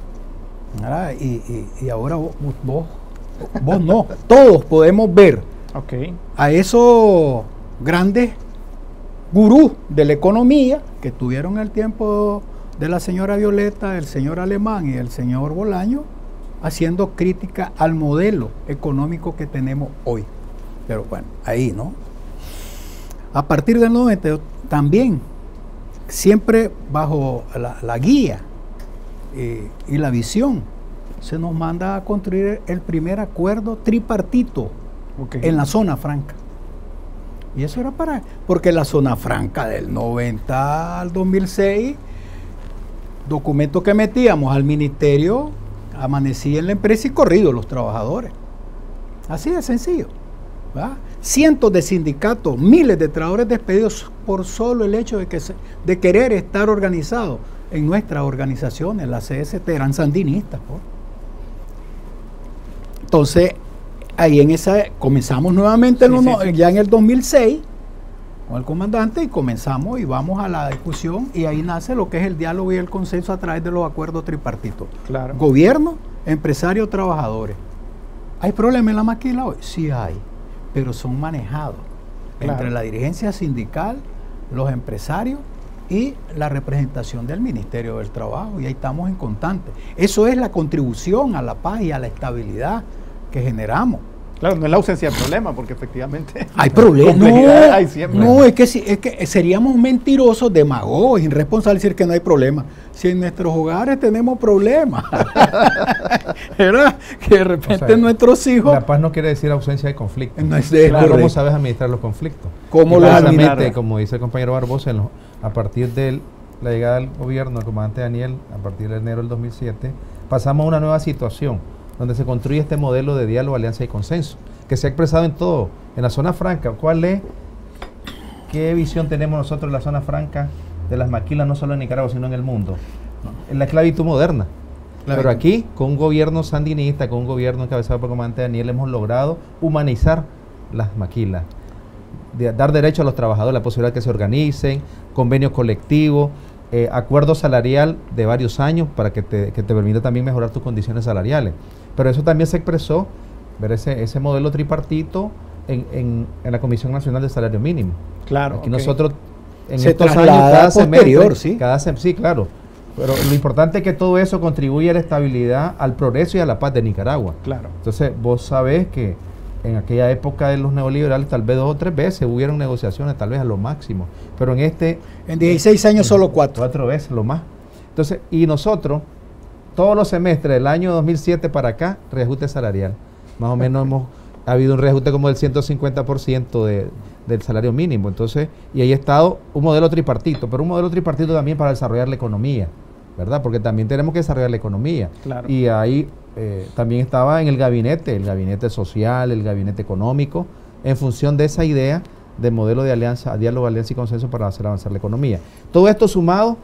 Speaker 3: y, y, y ahora vos, vos, vos no. Todos podemos ver okay. a esos grandes gurús de la economía que tuvieron el tiempo de la señora Violeta, el señor Alemán y el señor Bolaño haciendo crítica al modelo económico que tenemos hoy. Pero bueno, ahí, ¿no? A partir del noventa también, siempre bajo la, la guía eh, y la visión, se nos manda a construir el primer acuerdo tripartito okay. en la zona franca. Y eso era para, porque la zona franca del noventa al dos mil seis, documentos que metíamos al ministerio, amanecía en la empresa y corrido los trabajadores. Así de sencillo, ¿verdad? Cientos de sindicatos, miles de trabajadores despedidos por solo el hecho de, que se, de querer estar organizados en nuestras organizaciones, la C S T, eran sandinistas. ¿no? Entonces, ahí en esa, comenzamos nuevamente sí, en uno, sí, sí. ya en el dos mil seis con el comandante y comenzamos y vamos a la discusión y ahí nace lo que es el diálogo y el consenso a través de los acuerdos tripartitos.
Speaker 1: Claro.
Speaker 3: Gobierno, empresarios, trabajadores. ¿Hay problema en la maquila hoy? Sí hay, pero son manejados claro. entre la dirigencia sindical, los empresarios y la representación del Ministerio del Trabajo, y ahí estamos en constante. Eso es la contribución a la paz y a la estabilidad que generamos.
Speaker 1: Claro, no es la ausencia de problema, porque efectivamente
Speaker 3: hay problemas. No,
Speaker 1: hay siempre.
Speaker 3: no es, que, es que seríamos mentirosos, demagogos, irresponsables decir que no hay problema. Si en nuestros hogares tenemos problemas, ¿verdad? Que de repente o sea, nuestros hijos...
Speaker 2: La paz no quiere decir ausencia de conflicto.
Speaker 3: No es de
Speaker 2: claro, ¿cómo sabes administrar los conflictos?
Speaker 3: ¿Cómo lo administras?
Speaker 2: Como dice el compañero Barbosa, en los, a partir de la llegada del gobierno del comandante Daniel, a partir de enero del dos mil siete, pasamos a una nueva situación, donde se construye este modelo de diálogo, alianza y consenso, que se ha expresado en todo, en la zona franca. ¿Cuál es, qué visión tenemos nosotros en la zona franca de las maquilas, no solo en Nicaragua, sino en el mundo? En la esclavitud moderna. Claro. Pero aquí, con un gobierno sandinista, con un gobierno encabezado por el comandante Daniel, hemos logrado humanizar las maquilas, de dar derecho a los trabajadores, la posibilidad de que se organicen, convenios colectivos, eh, acuerdo salarial de varios años para que te, que te permita también mejorar tus condiciones salariales. Pero eso también se expresó, ver ese, ese modelo tripartito en, en, en la Comisión Nacional de Salario Mínimo.
Speaker 1: Claro.
Speaker 2: Aquí okay. nosotros, en
Speaker 3: se
Speaker 2: estos años, cada semestre, ¿sí? Cada sem sí, claro. Pero lo importante es que todo eso contribuye a la estabilidad, al progreso y a la paz de Nicaragua.
Speaker 1: Claro.
Speaker 2: Entonces, vos sabés que en aquella época de los neoliberales, tal vez dos o tres veces hubieron negociaciones, tal vez a lo máximo. Pero en este...
Speaker 3: En dieciséis años solo cuatro.
Speaker 2: Cuatro veces, lo más. Entonces, y nosotros, todos los semestres del año dos mil siete para acá, reajuste salarial. Más o menos hemos... Ha habido un reajuste como del ciento cincuenta por ciento de, del salario mínimo. Entonces, y ahí ha estado un modelo tripartito, pero un modelo tripartito también para desarrollar la economía, ¿verdad? Porque también tenemos que desarrollar la economía.
Speaker 1: Claro.
Speaker 2: Y ahí eh, también estaba en el gabinete, el gabinete social, el gabinete económico, en función de esa idea de modelo de alianza, diálogo, alianza y consenso para hacer avanzar la economía. Todo esto sumado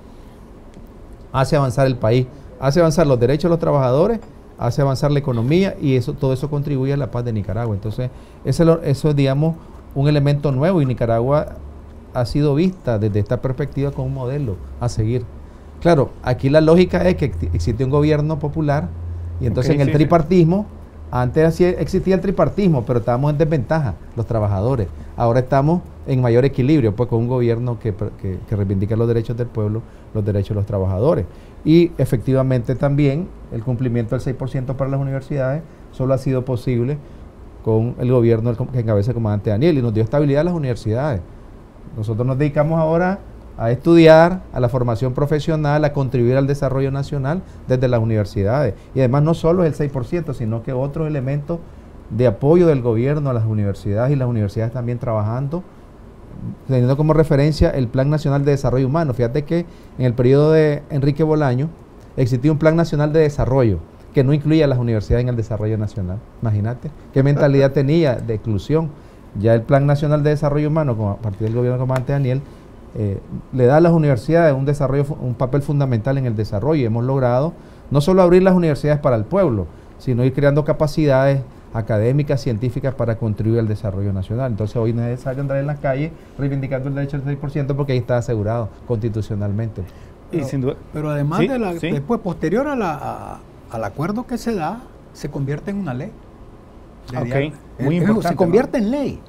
Speaker 2: hace avanzar el país, hace avanzar los derechos de los trabajadores, hace avanzar la economía y eso todo eso contribuye a la paz de Nicaragua. Entonces, eso, eso es, digamos, un elemento nuevo y Nicaragua ha sido vista desde esta perspectiva como un modelo a seguir. Claro, aquí la lógica es que existe un gobierno popular y entonces okay, en el sí, tripartismo, sí. Antes así existía el tripartismo, pero estábamos en desventaja, los trabajadores. Ahora estamos en mayor equilibrio, pues con un gobierno que, que, que reivindica los derechos del pueblo, los derechos de los trabajadores. Y efectivamente también el cumplimiento del seis por ciento para las universidades solo ha sido posible con el gobierno que encabeza el comandante Daniel y nos dio estabilidad a las universidades. Nosotros nos dedicamos ahora a estudiar, a la formación profesional, a contribuir al desarrollo nacional desde las universidades. Y además no solo es el seis por ciento, sino que otros elementos de apoyo del gobierno a las universidades y las universidades también trabajando, teniendo como referencia el Plan Nacional de Desarrollo Humano. Fíjate que en el periodo de Enrique Bolaño existía un Plan Nacional de Desarrollo que no incluía a las universidades en el desarrollo nacional. Imagínate qué mentalidad tenía de exclusión. Ya el Plan Nacional de Desarrollo Humano, como a partir del gobierno del comandante Daniel, Eh, le da a las universidades un desarrollo, un papel fundamental en el desarrollo y hemos logrado no solo abrir las universidades para el pueblo, sino ir creando capacidades académicas, científicas para contribuir al desarrollo nacional. Entonces hoy no es necesario andar en las calles reivindicando el derecho al seis por ciento porque ahí está asegurado constitucionalmente.
Speaker 3: Pero,
Speaker 1: y sin duda,
Speaker 3: pero además
Speaker 1: ¿sí?
Speaker 3: de la,
Speaker 1: ¿sí?
Speaker 3: después posterior a la, a, al acuerdo que se da, se convierte en una ley.
Speaker 1: Okay. Muy
Speaker 3: es,
Speaker 1: importante,
Speaker 3: se convierte
Speaker 1: ¿no?
Speaker 3: en ley.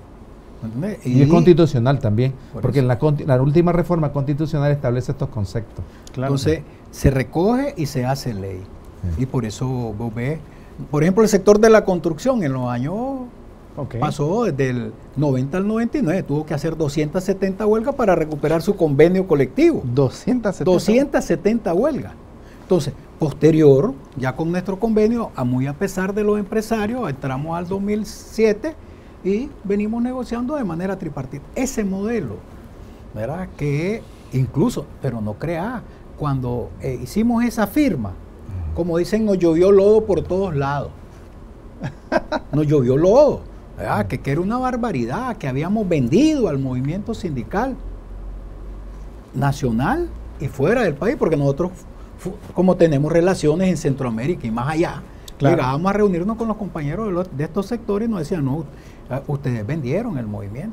Speaker 2: Y, y es constitucional también,
Speaker 3: por
Speaker 2: porque
Speaker 3: eso.
Speaker 2: en la, la última reforma constitucional establece estos conceptos.
Speaker 3: Claro. Entonces, se recoge y se hace ley. Sí. Y por eso vos ves, por ejemplo, el sector de la construcción en los años okay. pasó desde el noventa al noventa y nueve, tuvo que hacer doscientas setenta huelgas para recuperar su convenio colectivo.
Speaker 1: doscientas setenta.
Speaker 3: doscientas setenta huelgas. Entonces, posterior, ya con nuestro convenio, a muy a pesar de los empresarios, entramos al dos mil siete y venimos negociando de manera tripartita. Ese modelo, ¿verdad? Que incluso, pero no crea, cuando eh, hicimos esa firma, como dicen, nos llovió lodo por todos lados. Nos llovió lodo, ¿verdad? Que, que era una barbaridad, que habíamos vendido al movimiento sindical nacional y fuera del país, porque nosotros, como tenemos relaciones en Centroamérica y más allá, claro. llegábamos a reunirnos con los compañeros de, los, de estos sectores y nos decían, no, ustedes vendieron el movimiento.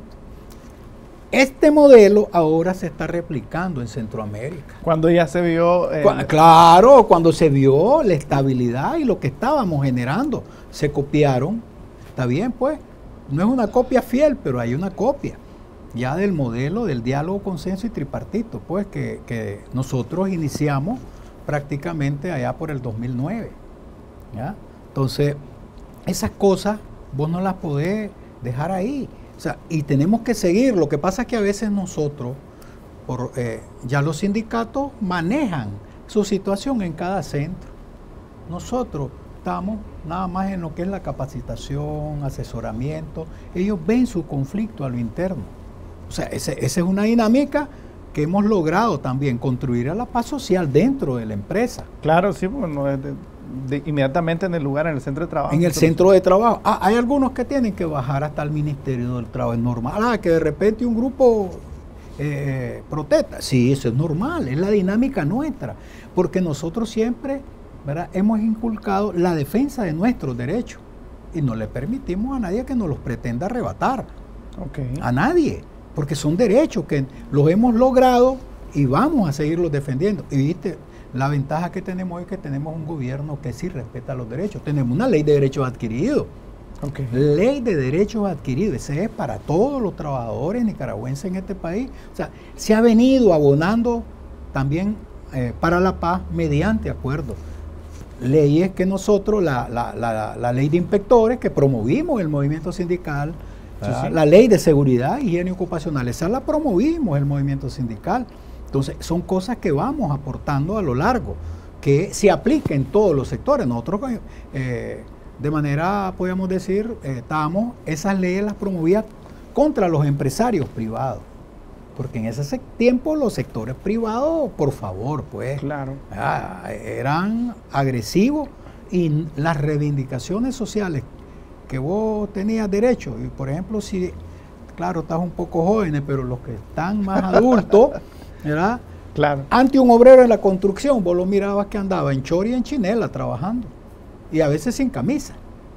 Speaker 3: Este modelo ahora se está replicando en Centroamérica.
Speaker 1: Cuando ya se vio... Eh,
Speaker 3: Cu claro, cuando se vio la estabilidad y lo que estábamos generando, se copiaron. Está bien, pues, no es una copia fiel, pero hay una copia ya del modelo del diálogo, consenso y tripartito, pues, que, que nosotros iniciamos prácticamente allá por el dos mil nueve. ¿Ya? Entonces, esas cosas vos no las podés dejar ahí. O sea, y tenemos que seguir. Lo que pasa es que a veces nosotros, por, eh, ya los sindicatos manejan su situación en cada centro. Nosotros estamos nada más en lo que es la capacitación, asesoramiento. Ellos ven su conflicto a lo interno. O sea, esa es una dinámica que hemos logrado también construir a la paz social dentro de la empresa.
Speaker 1: Claro, sí, bueno, de, de, de, inmediatamente en el lugar, en el centro de trabajo.
Speaker 3: En el centro de trabajo. Ah, hay algunos que tienen que bajar hasta el Ministerio del Trabajo, es normal. Ah, que de repente un grupo eh, protesta. Sí, eso es normal, es la dinámica nuestra, porque nosotros siempre, ¿verdad?, hemos inculcado la defensa de nuestros derechos y no le permitimos a nadie que nos los pretenda arrebatar.
Speaker 1: Okay.
Speaker 3: A nadie. Porque son derechos que los hemos logrado y vamos a seguirlos defendiendo. Y viste, la ventaja que tenemos es que tenemos un gobierno que sí respeta los derechos. Tenemos una ley de derechos adquiridos. Okay. Ley de derechos adquiridos. Ese es para todos los trabajadores nicaragüenses en este país. O sea, se ha venido abonando también eh, para la paz mediante acuerdos. leyes que nosotros, la, la, la, la ley de inspectores que promovimos el movimiento sindical, sí, sí. la ley de seguridad, higiene ocupacional, esa la promovimos el movimiento sindical. Entonces, son cosas que vamos aportando a lo largo, que se aplica en todos los sectores. Nosotros, eh, de manera, podríamos decir, eh, estábamos, esas leyes las promovía contra los empresarios privados. Porque en ese tiempo los sectores privados, por favor, pues,
Speaker 1: claro.
Speaker 3: ah, eran agresivos y las reivindicaciones sociales que vos tenías derecho, y por ejemplo, si, claro, estás un poco jóvenes, pero los que están más adultos, ¿verdad?
Speaker 1: Claro.
Speaker 3: Ante un obrero en la construcción, vos lo mirabas que andaba en chori y en chinela trabajando, y a veces sin camisa.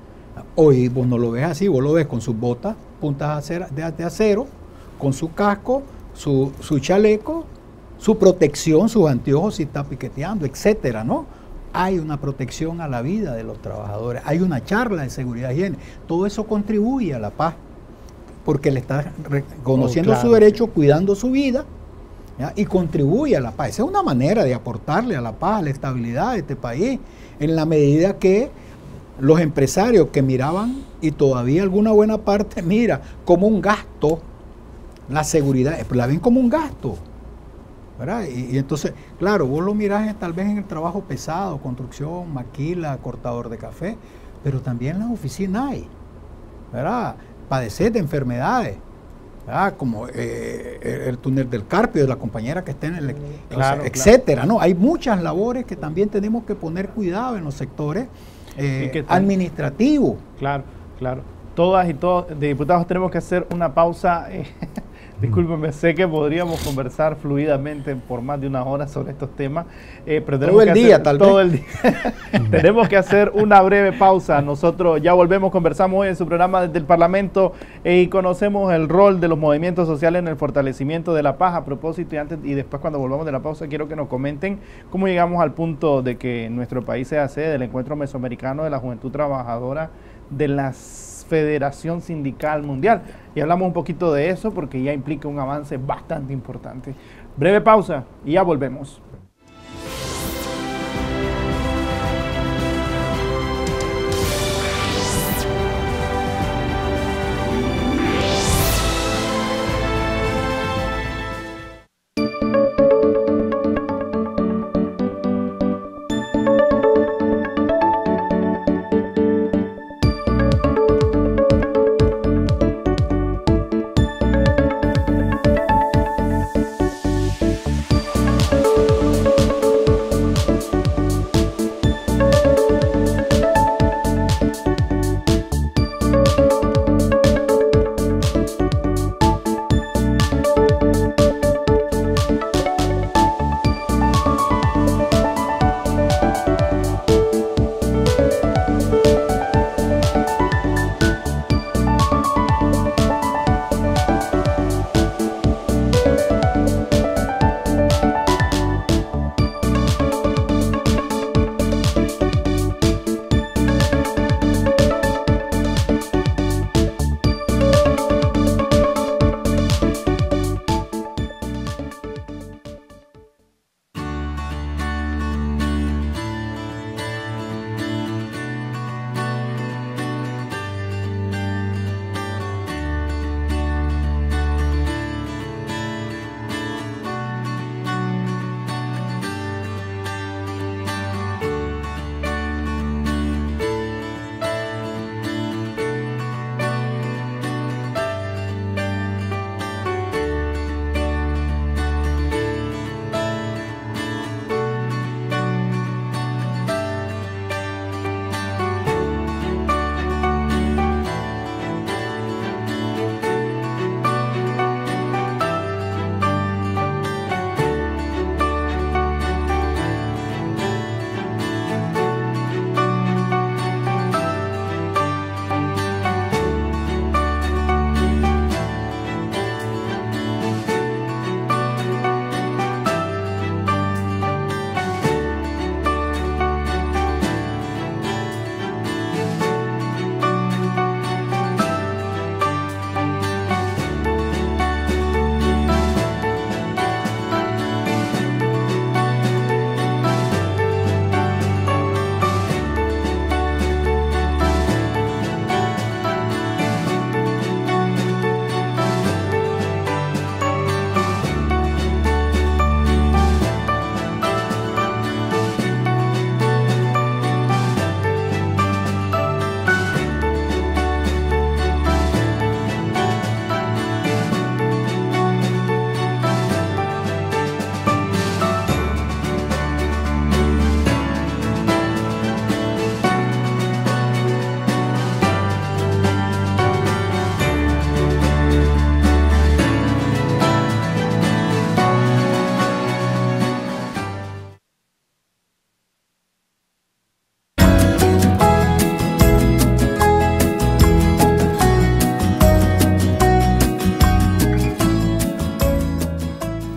Speaker 3: Hoy vos no lo ves así, vos lo ves con sus botas, puntas de acero, con su casco, Su, su chaleco, su protección, sus anteojos si está piqueteando, etcétera, ¿no? Hay una protección a la vida de los trabajadores, hay una charla de seguridad y higiene. Todo eso contribuye a la paz, porque le está reconociendo oh, claro, su derecho, sí. cuidando su vida, ¿ya? Y contribuye a la paz. Esa es una manera de aportarle a la paz, a la estabilidad de este país, en la medida que los empresarios que miraban, y todavía alguna buena parte mira, como un gasto, la seguridad, la ven como un gasto, ¿verdad? Y, y entonces, claro, vos lo mirás tal vez en el trabajo pesado, construcción, maquila, cortador de café, pero también en las oficinas hay, ¿verdad? Padecer de enfermedades, ¿verdad? Como eh, el, el túnel del Carpio, de la compañera que está en el,
Speaker 1: claro,
Speaker 3: o sea, etcétera, claro. ¿no? Hay muchas labores que también tenemos que poner cuidado en los sectores eh, administrativos.
Speaker 1: Claro, claro. Todas y todos, diputados, tenemos que hacer una pausa. Eh, Discúlpenme, sé que podríamos conversar fluidamente por más de una hora sobre estos temas, eh, pero tenemos
Speaker 3: todo el
Speaker 1: que
Speaker 3: día,
Speaker 1: hacer,
Speaker 3: tal
Speaker 1: todo
Speaker 3: vez.
Speaker 1: el día. Tenemos que hacer una breve pausa. Nosotros ya volvemos, conversamos hoy en su programa desde el Parlamento eh, y conocemos el rol de los movimientos sociales en el fortalecimiento de la paz. A propósito, y antes y después cuando volvamos de la pausa, quiero que nos comenten cómo llegamos al punto de que nuestro país sea sede del Encuentro Mesoamericano de la Juventud Trabajadora de la Federación Sindical Mundial. Y hablamos un poquito de eso porque ya implica un avance bastante importante. Breve pausa y ya volvemos.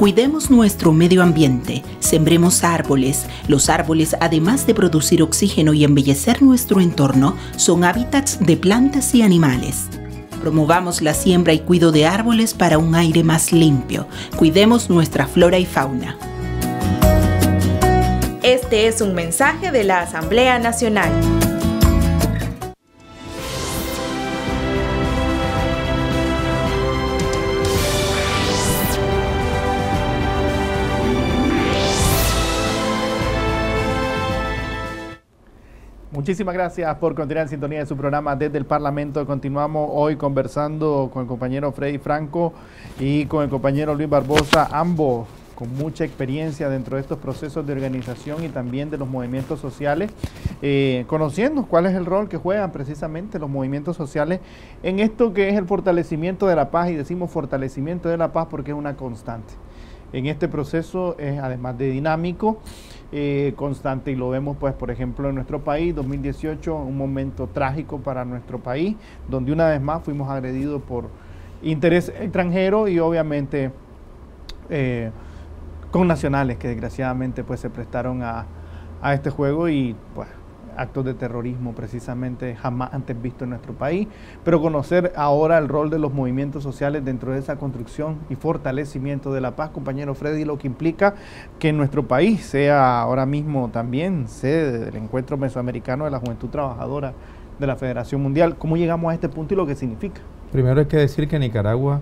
Speaker 4: Cuidemos nuestro medio ambiente, sembremos árboles. Los árboles, además de producir oxígeno y embellecer nuestro entorno, son hábitats de plantas y animales. Promovamos la siembra y cuidado de árboles para un aire más limpio. Cuidemos nuestra flora y fauna.
Speaker 5: Este es un mensaje de la Asamblea Nacional.
Speaker 1: Muchísimas gracias por continuar en sintonía de su programa Desde el Parlamento. Continuamos hoy conversando con el compañero Freddy Franco y con el compañero Luis Barbosa, ambos con mucha experiencia dentro de estos procesos de organización y también de los movimientos sociales, eh, conociendo cuál es el rol que juegan precisamente los movimientos sociales en esto que es el fortalecimiento de la paz, y decimos fortalecimiento de la paz porque es una constante. En este proceso es, además de dinámico, eh, constante, y lo vemos pues por ejemplo en nuestro país, dos mil dieciocho, un momento trágico para nuestro país, donde una vez más fuimos agredidos por interés extranjero y obviamente eh, con nacionales que desgraciadamente pues se prestaron a, a este juego, y pues actos de terrorismo precisamente jamás antes visto en nuestro país, pero conocer ahora el rol de los movimientos sociales dentro de esa construcción y fortalecimiento de la paz, compañero Freddy, lo que implica que nuestro país sea ahora mismo también sede del Encuentro Mesoamericano de la Juventud Trabajadora de la Federación Mundial. ¿Cómo llegamos a este punto y lo que significa?
Speaker 2: Primero hay que decir que Nicaragua,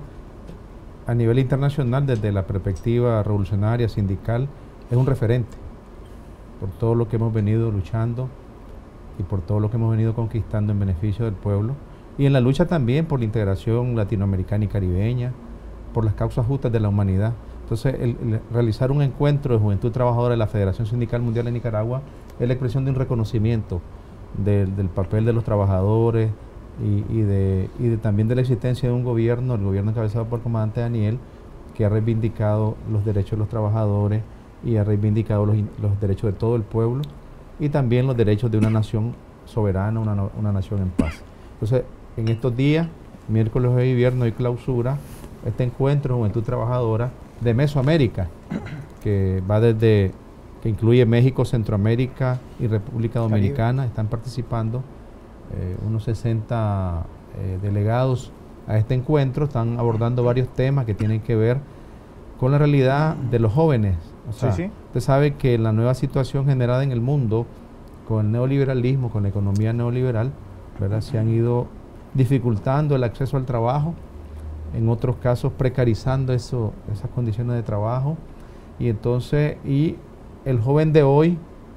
Speaker 2: a nivel internacional, desde la perspectiva revolucionaria, sindical, es un referente por todo lo que hemos venido luchando y por todo lo que hemos venido conquistando en beneficio del pueblo, y en la lucha también por la integración latinoamericana y caribeña, por las causas justas de la humanidad. Entonces, el, el realizar un encuentro de Juventud Trabajadora de la Federación Sindical Mundial de Nicaragua es la expresión de un reconocimiento del, del papel de los trabajadores y, y, de, y de, también de la existencia de un gobierno, el gobierno encabezado por el comandante Daniel, que ha reivindicado los derechos de los trabajadores y ha reivindicado los, los derechos de todo el pueblo, y también los derechos de una nación soberana, una, una nación en paz. Entonces, en estos días, miércoles, jueves y viernes, hay clausura este encuentro de Juventud Trabajadora de Mesoamérica, que va desde, que incluye México, Centroamérica y República Dominicana. Están participando eh, unos sesenta eh, delegados a este encuentro. Están abordando varios temas que tienen que ver con la realidad de los jóvenes. O sea, sí, sí. Usted sabe que la nueva situación generada en el mundo con el neoliberalismo, con la economía neoliberal, ¿verdad?, se han ido dificultando el acceso al trabajo, en otros casos precarizando eso, esas condiciones de trabajo, y entonces y el joven de hoy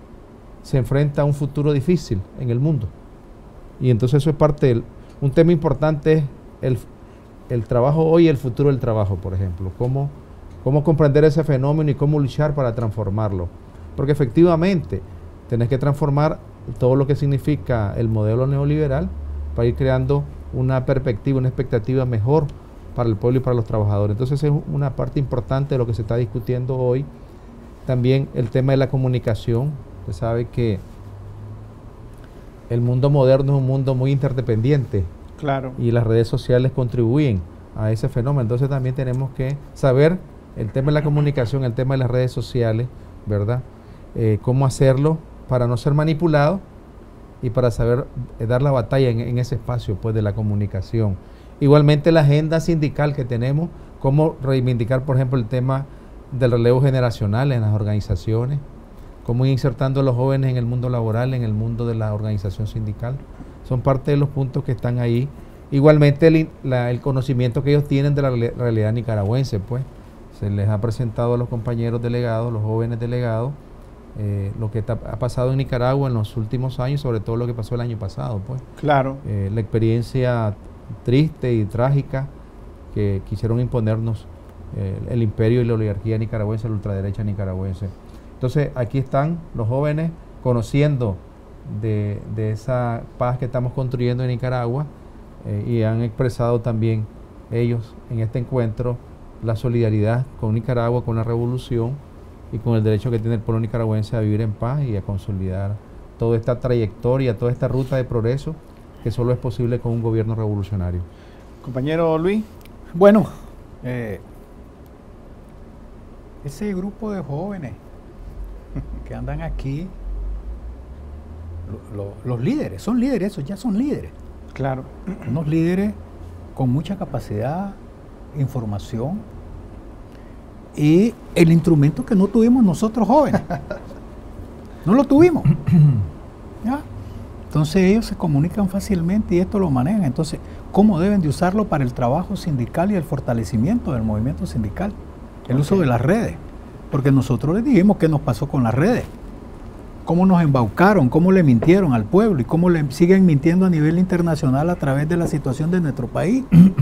Speaker 2: se enfrenta a un futuro difícil en el mundo, y entonces eso es parte del, un tema importante es el, el trabajo hoy y el futuro del trabajo, por ejemplo, cómo cómo comprender ese fenómeno y cómo luchar para transformarlo. Porque efectivamente tenés que transformar todo lo que significa el modelo neoliberal para ir creando una perspectiva, una expectativa mejor para el pueblo y para los trabajadores. Entonces es una parte importante de lo que se está discutiendo hoy. También el tema de la comunicación. Usted sabe que el mundo moderno es un mundo muy interdependiente.
Speaker 1: Claro. Y
Speaker 2: las redes sociales contribuyen a ese fenómeno. Entonces también tenemos que saber el tema de la comunicación, el tema de las redes sociales, ¿verdad? Eh, cómo hacerlo para no ser manipulado y para saber eh, dar la batalla en, en ese espacio pues, de la comunicación. Igualmente la agenda sindical que tenemos, cómo reivindicar, por ejemplo, el tema del relevo generacional en las organizaciones, cómo ir insertando a los jóvenes en el mundo laboral, en el mundo de la organización sindical. Son parte de los puntos que están ahí. Igualmente el, la, el conocimiento que ellos tienen de la realidad nicaragüense, pues. Se les ha presentado a los compañeros delegados, los jóvenes delegados, eh, lo que está, ha pasado en Nicaragua en los últimos años, sobre todo lo que pasó el año pasado, pues.
Speaker 1: Claro.
Speaker 2: Eh, la experiencia triste y trágica que quisieron imponernos eh, el imperio y la oligarquía nicaragüense, la ultraderecha nicaragüense. Entonces, aquí están los jóvenes conociendo de, de esa paz que estamos construyendo en Nicaragua, eh, y han expresado también ellos en este encuentro la solidaridad con Nicaragua, con la revolución y con el derecho que tiene el pueblo nicaragüense a vivir en paz y a consolidar toda esta trayectoria, toda esta ruta de progreso que solo es posible con un gobierno revolucionario.
Speaker 1: Compañero Luis.
Speaker 3: Bueno, eh, ese grupo de jóvenes que andan aquí, lo, lo, los líderes, son líderes, esos ya son líderes.
Speaker 1: Claro.
Speaker 3: Unos líderes con mucha capacidad, información y el instrumento que no tuvimos nosotros jóvenes. No lo tuvimos. ¿Ya? Entonces ellos se comunican fácilmente y esto lo manejan. Entonces, ¿cómo deben de usarlo para el trabajo sindical y el fortalecimiento del movimiento sindical? El okay. uso de las redes. Porque nosotros les dijimos qué nos pasó con las redes. Cómo nos embaucaron, cómo le mintieron al pueblo y cómo le siguen mintiendo a nivel internacional a través de la situación de nuestro país.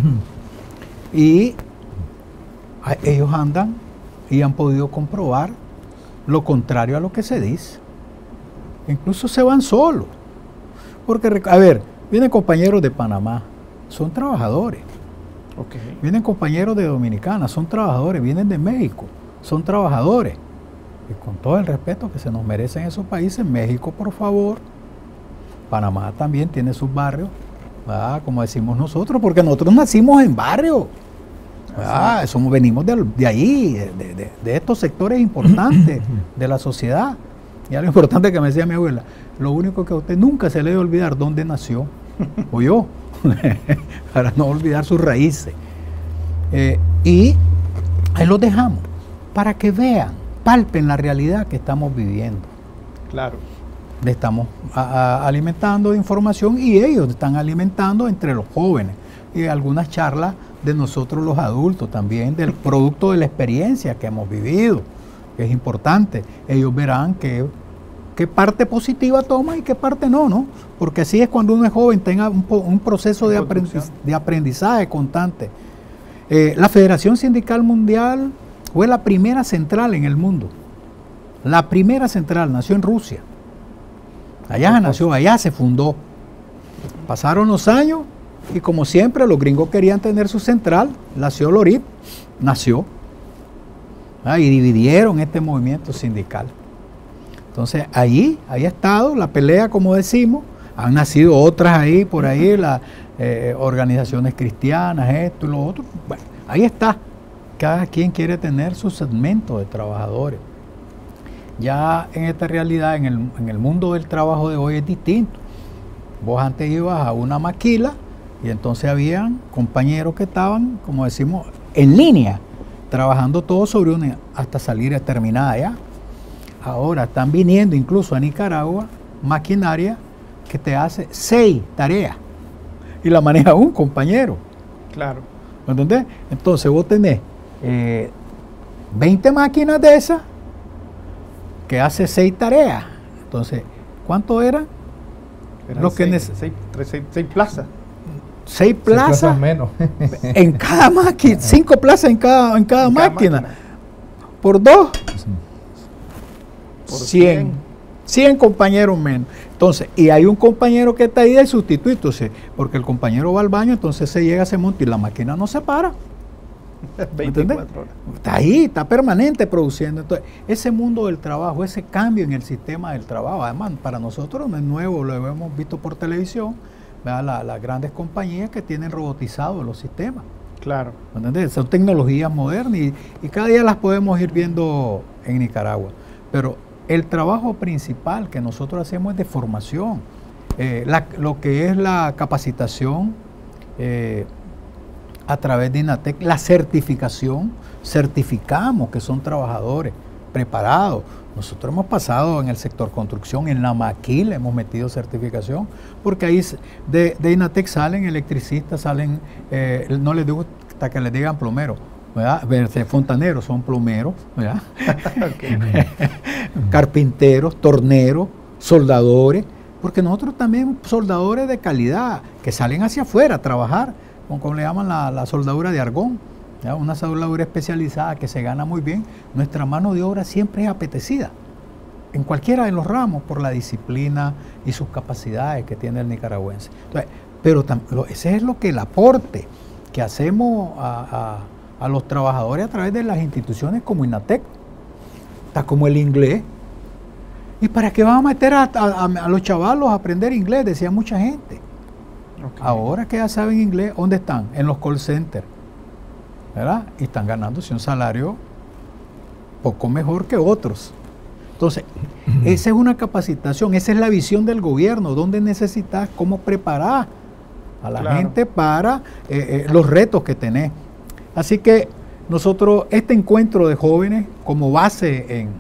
Speaker 3: Y a, ellos andan y han podido comprobar lo contrario a lo que se dice. Incluso se van solos. Porque, a ver, vienen compañeros de Panamá, son trabajadores. Okay. Vienen compañeros de Dominicana, son trabajadores. Vienen de México, son trabajadores. Y con todo el respeto que se nos merecen esos países, México, por favor, Panamá también tiene sus barrios, ¿verdad? Como decimos nosotros, porque nosotros nacimos en barrios. Somos, venimos de, de ahí, de, de, de estos sectores importantes de la sociedad. Y algo importante que me decía mi abuela, lo único que a usted nunca se le debe olvidar dónde nació, o yo, para no olvidar sus raíces. Eh, y ahí los dejamos, para que vean, palpen la realidad que estamos viviendo.
Speaker 1: Claro.
Speaker 3: Le estamos a, a, alimentando de información y ellos están alimentando entre los jóvenes. Y algunas charlas de nosotros los adultos también, del producto de la experiencia que hemos vivido, que es importante. Ellos verán que, qué parte positiva toma y qué parte no, ¿no? Porque así es cuando uno es joven, tenga un, un proceso de, aprendiz, de aprendizaje constante. Eh, la Federación Sindical Mundial fue la primera central en el mundo. La primera central nació en Rusia. Allá nació, allá se fundó. Pasaron los años y como siempre los gringos querían tener su central. Nació Lorip, nació. Ah, y dividieron este movimiento sindical. Entonces ahí, ahí ha estado la pelea, como decimos. Han nacido otras ahí, por ahí, las eh, organizaciones cristianas, esto y lo otro. Bueno, ahí está. Cada quien quiere tener su segmento de trabajadores. Ya en esta realidad, en el, en el mundo del trabajo de hoy es distinto. Vos antes ibas a una maquila y entonces habían compañeros que estaban, como decimos, en línea, trabajando todo sobre una, hasta salir terminada ya. Ahora están viniendo incluso a Nicaragua maquinaria que te hace seis tareas y la maneja un compañero.
Speaker 1: Claro.
Speaker 3: ¿Me entendés? Entonces vos tenés eh, veinte máquinas de esas que hace seis tareas. Entonces, ¿cuánto eran?
Speaker 1: Eran
Speaker 3: Los que
Speaker 1: seis, seis, seis, seis, seis plazas.
Speaker 3: Seis plazas,
Speaker 2: plazas menos.
Speaker 3: En cada máquina, cinco plazas en cada, en cada, en cada máquina. máquina. Por dos, por cien. cien compañeros menos. Entonces, y hay un compañero que está ahí de sustituto, porque el compañero va al baño, entonces se llega, se monta y la máquina no se para.
Speaker 1: veinticuatro horas.
Speaker 3: Está ahí, está permanente produciendo. Entonces, ese mundo del trabajo, ese cambio en el sistema del trabajo, además, para nosotros no es nuevo, lo hemos visto por televisión, las la grandes compañías que tienen robotizados los sistemas.
Speaker 1: Claro.
Speaker 3: ¿Entendés? Son tecnologías modernas y, y cada día las podemos ir viendo en Nicaragua. Pero el trabajo principal que nosotros hacemos es de formación. Eh, la, lo que es la capacitación eh, a través de INATEC, la certificación, certificamos que son trabajadores preparados. Nosotros hemos pasado en el sector construcción, en la maquila hemos metido certificación, porque ahí de, de INATEC salen electricistas, salen, eh, no les digo hasta que les digan plomeros, ¿verdad? Fontaneros son plomeros, ¿verdad? Carpinteros, torneros, soldadores, porque nosotros también soldadores de calidad, que salen hacia afuera a trabajar, como le llaman la, la soldadura de argón, ¿ya? Una soldadura especializada que se gana muy bien. Nuestra mano de obra siempre es apetecida, en cualquiera de los ramos, por la disciplina y sus capacidades que tiene el nicaragüense. Entonces, pero lo, ese es lo que el aporte que hacemos a, a, a los trabajadores a través de las instituciones como INATEC, está como el inglés. ¿Y para qué van a meter a, a, a los chavalos a aprender inglés? Decía mucha gente. Okay. Ahora que ya saben inglés, ¿dónde están? En los call centers, ¿verdad? Y están ganándose un salario poco mejor que otros. Entonces, esa es una capacitación, esa es la visión del gobierno, donde necesitas, cómo preparar a la claro. gente para eh, eh, los retos que tenés. Así que nosotros, este encuentro de jóvenes, como base en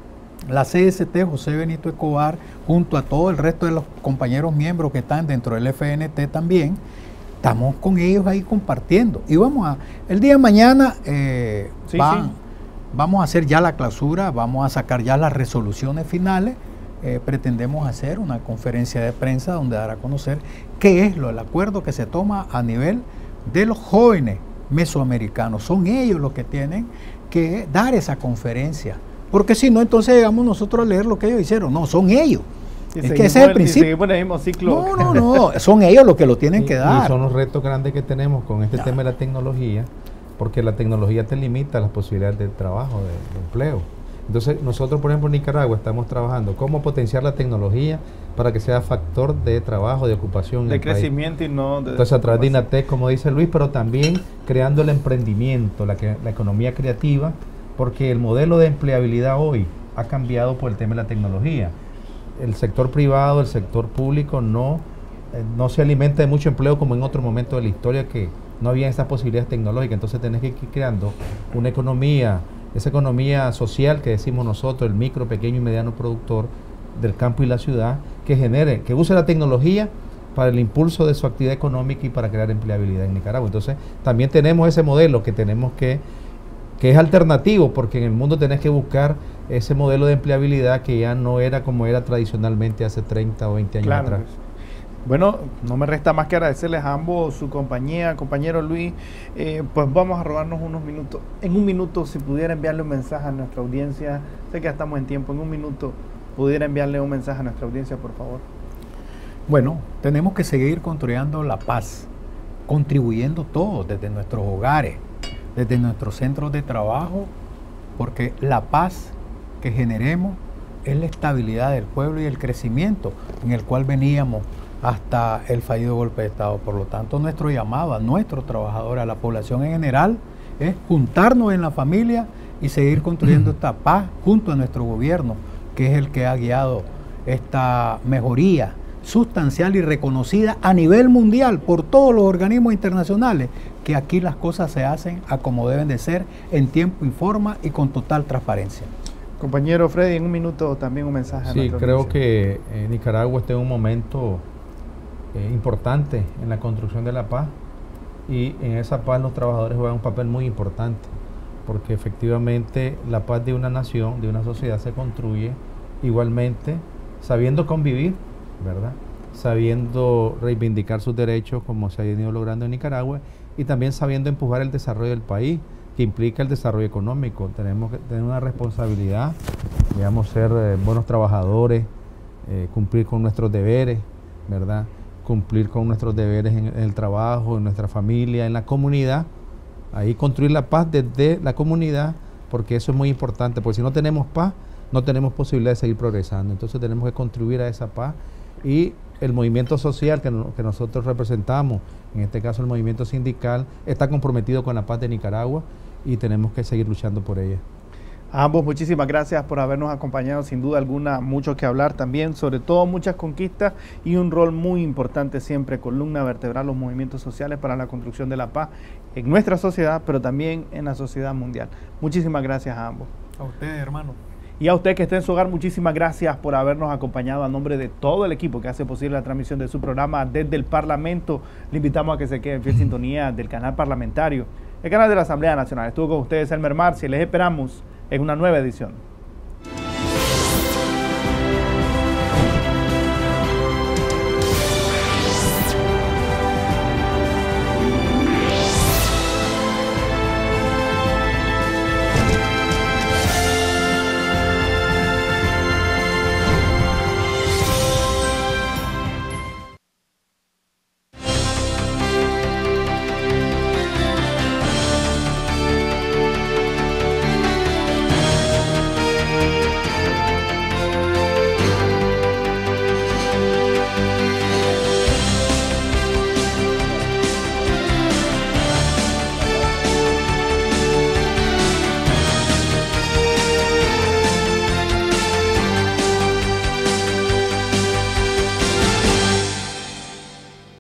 Speaker 3: la C S T José Benito Escobar, junto a todo el resto de los compañeros miembros que están dentro del F N T también, estamos con ellos ahí compartiendo. Y vamos a, el día de mañana eh,
Speaker 1: sí,
Speaker 3: van,
Speaker 1: sí.
Speaker 3: vamos a hacer ya la clausura, vamos a sacar ya las resoluciones finales. Eh, pretendemos hacer una conferencia de prensa donde dar a conocer qué es lo el acuerdo que se toma a nivel de los jóvenes mesoamericanos. Son ellos los que tienen que dar esa conferencia, porque si no, entonces llegamos nosotros a leer lo que ellos hicieron. No, son ellos.
Speaker 1: Y
Speaker 3: es que ese es el principio.
Speaker 1: En el mismo ciclo.
Speaker 3: No, no, no, son ellos los que lo tienen
Speaker 2: y,
Speaker 3: que dar.
Speaker 2: Y son los retos grandes que tenemos con este
Speaker 3: ya.
Speaker 2: tema de la tecnología, porque la tecnología te limita las posibilidades de trabajo, de, de empleo. Entonces, nosotros, por ejemplo, en Nicaragua estamos trabajando cómo potenciar la tecnología para que sea factor de trabajo, de ocupación.
Speaker 1: De
Speaker 2: en el
Speaker 1: crecimiento
Speaker 2: país.
Speaker 1: y no de...
Speaker 2: Entonces, a través de INATEC, como dice Luis, pero también creando el emprendimiento, la, que, la economía creativa, porque el modelo de empleabilidad hoy ha cambiado por el tema de la tecnología. El sector privado, el sector público no, eh, no se alimenta de mucho empleo como en otro momento de la historia que no había estas posibilidades tecnológicas. Entonces tenés que ir creando una economía, esa economía social que decimos nosotros, el micro, pequeño y mediano productor del campo y la ciudad, que genere, que use la tecnología para el impulso de su actividad económica y para crear empleabilidad en Nicaragua. Entonces también tenemos ese modelo que tenemos que, que es alternativo, porque en el mundo tenés que buscar ese modelo de empleabilidad que ya no era como era tradicionalmente hace treinta o veinte años
Speaker 1: claro.
Speaker 2: atrás.
Speaker 1: Bueno, no me resta más que agradecerles a ambos su compañía, compañero Luis. Eh, pues vamos a robarnos unos minutos. En un minuto, si pudiera enviarle un mensaje a nuestra audiencia, sé que ya estamos en tiempo, en un minuto, pudiera enviarle un mensaje a nuestra audiencia, por favor.
Speaker 3: Bueno, tenemos que seguir construyendo la paz, contribuyendo todos desde nuestros hogares, desde nuestros centros de trabajo, porque la paz que generemos es la estabilidad del pueblo y el crecimiento en el cual veníamos hasta el fallido golpe de Estado. Por lo tanto, nuestro llamado a nuestros trabajadores, a la población en general, es juntarnos en la familia y seguir construyendo esta paz junto a nuestro gobierno, que es el que ha guiado esta mejoría sustancial y reconocida a nivel mundial por todos los organismos internacionales, que aquí las cosas se hacen a como deben de ser, en tiempo y forma y con total transparencia.
Speaker 1: Compañero Freddy, en un minuto también un mensaje.
Speaker 2: Sí, creo que eh, Nicaragua está en un momento eh, importante en la construcción de la paz, y en esa paz los trabajadores juegan un papel muy importante, porque efectivamente la paz de una nación, de una sociedad, se construye igualmente sabiendo convivir, ¿verdad? Sabiendo reivindicar sus derechos como se ha venido logrando en Nicaragua, y también sabiendo empujar el desarrollo del país, que implica el desarrollo económico. Tenemos que tener una responsabilidad, digamos, ser eh, buenos trabajadores, eh, cumplir con nuestros deberes, ¿verdad? Cumplir con nuestros deberes en, en el trabajo, en nuestra familia, en la comunidad. Ahí construir la paz desde la comunidad, porque eso es muy importante, porque si no tenemos paz, no tenemos posibilidad de seguir progresando. Entonces tenemos que contribuir a esa paz, y el movimiento social que, no, que nosotros representamos, en este caso el movimiento sindical, está comprometido con la paz de Nicaragua, y tenemos que seguir luchando por ella.
Speaker 1: A ambos, muchísimas gracias por habernos acompañado. Sin duda alguna, mucho que hablar también, sobre todo muchas conquistas y un rol muy importante siempre, columna vertebral, los movimientos sociales para la construcción de la paz en nuestra sociedad, pero también en la sociedad mundial. Muchísimas gracias a ambos.
Speaker 3: A ustedes, hermano.
Speaker 1: Y a usted que esté en su hogar, muchísimas gracias por habernos acompañado. A nombre de todo el equipo que hace posible la transmisión de su programa desde el Parlamento, le invitamos a que se quede en fiel sintonía del canal parlamentario, el canal de la Asamblea Nacional. Estuvo con ustedes Elmer Marcia y les esperamos en una nueva edición.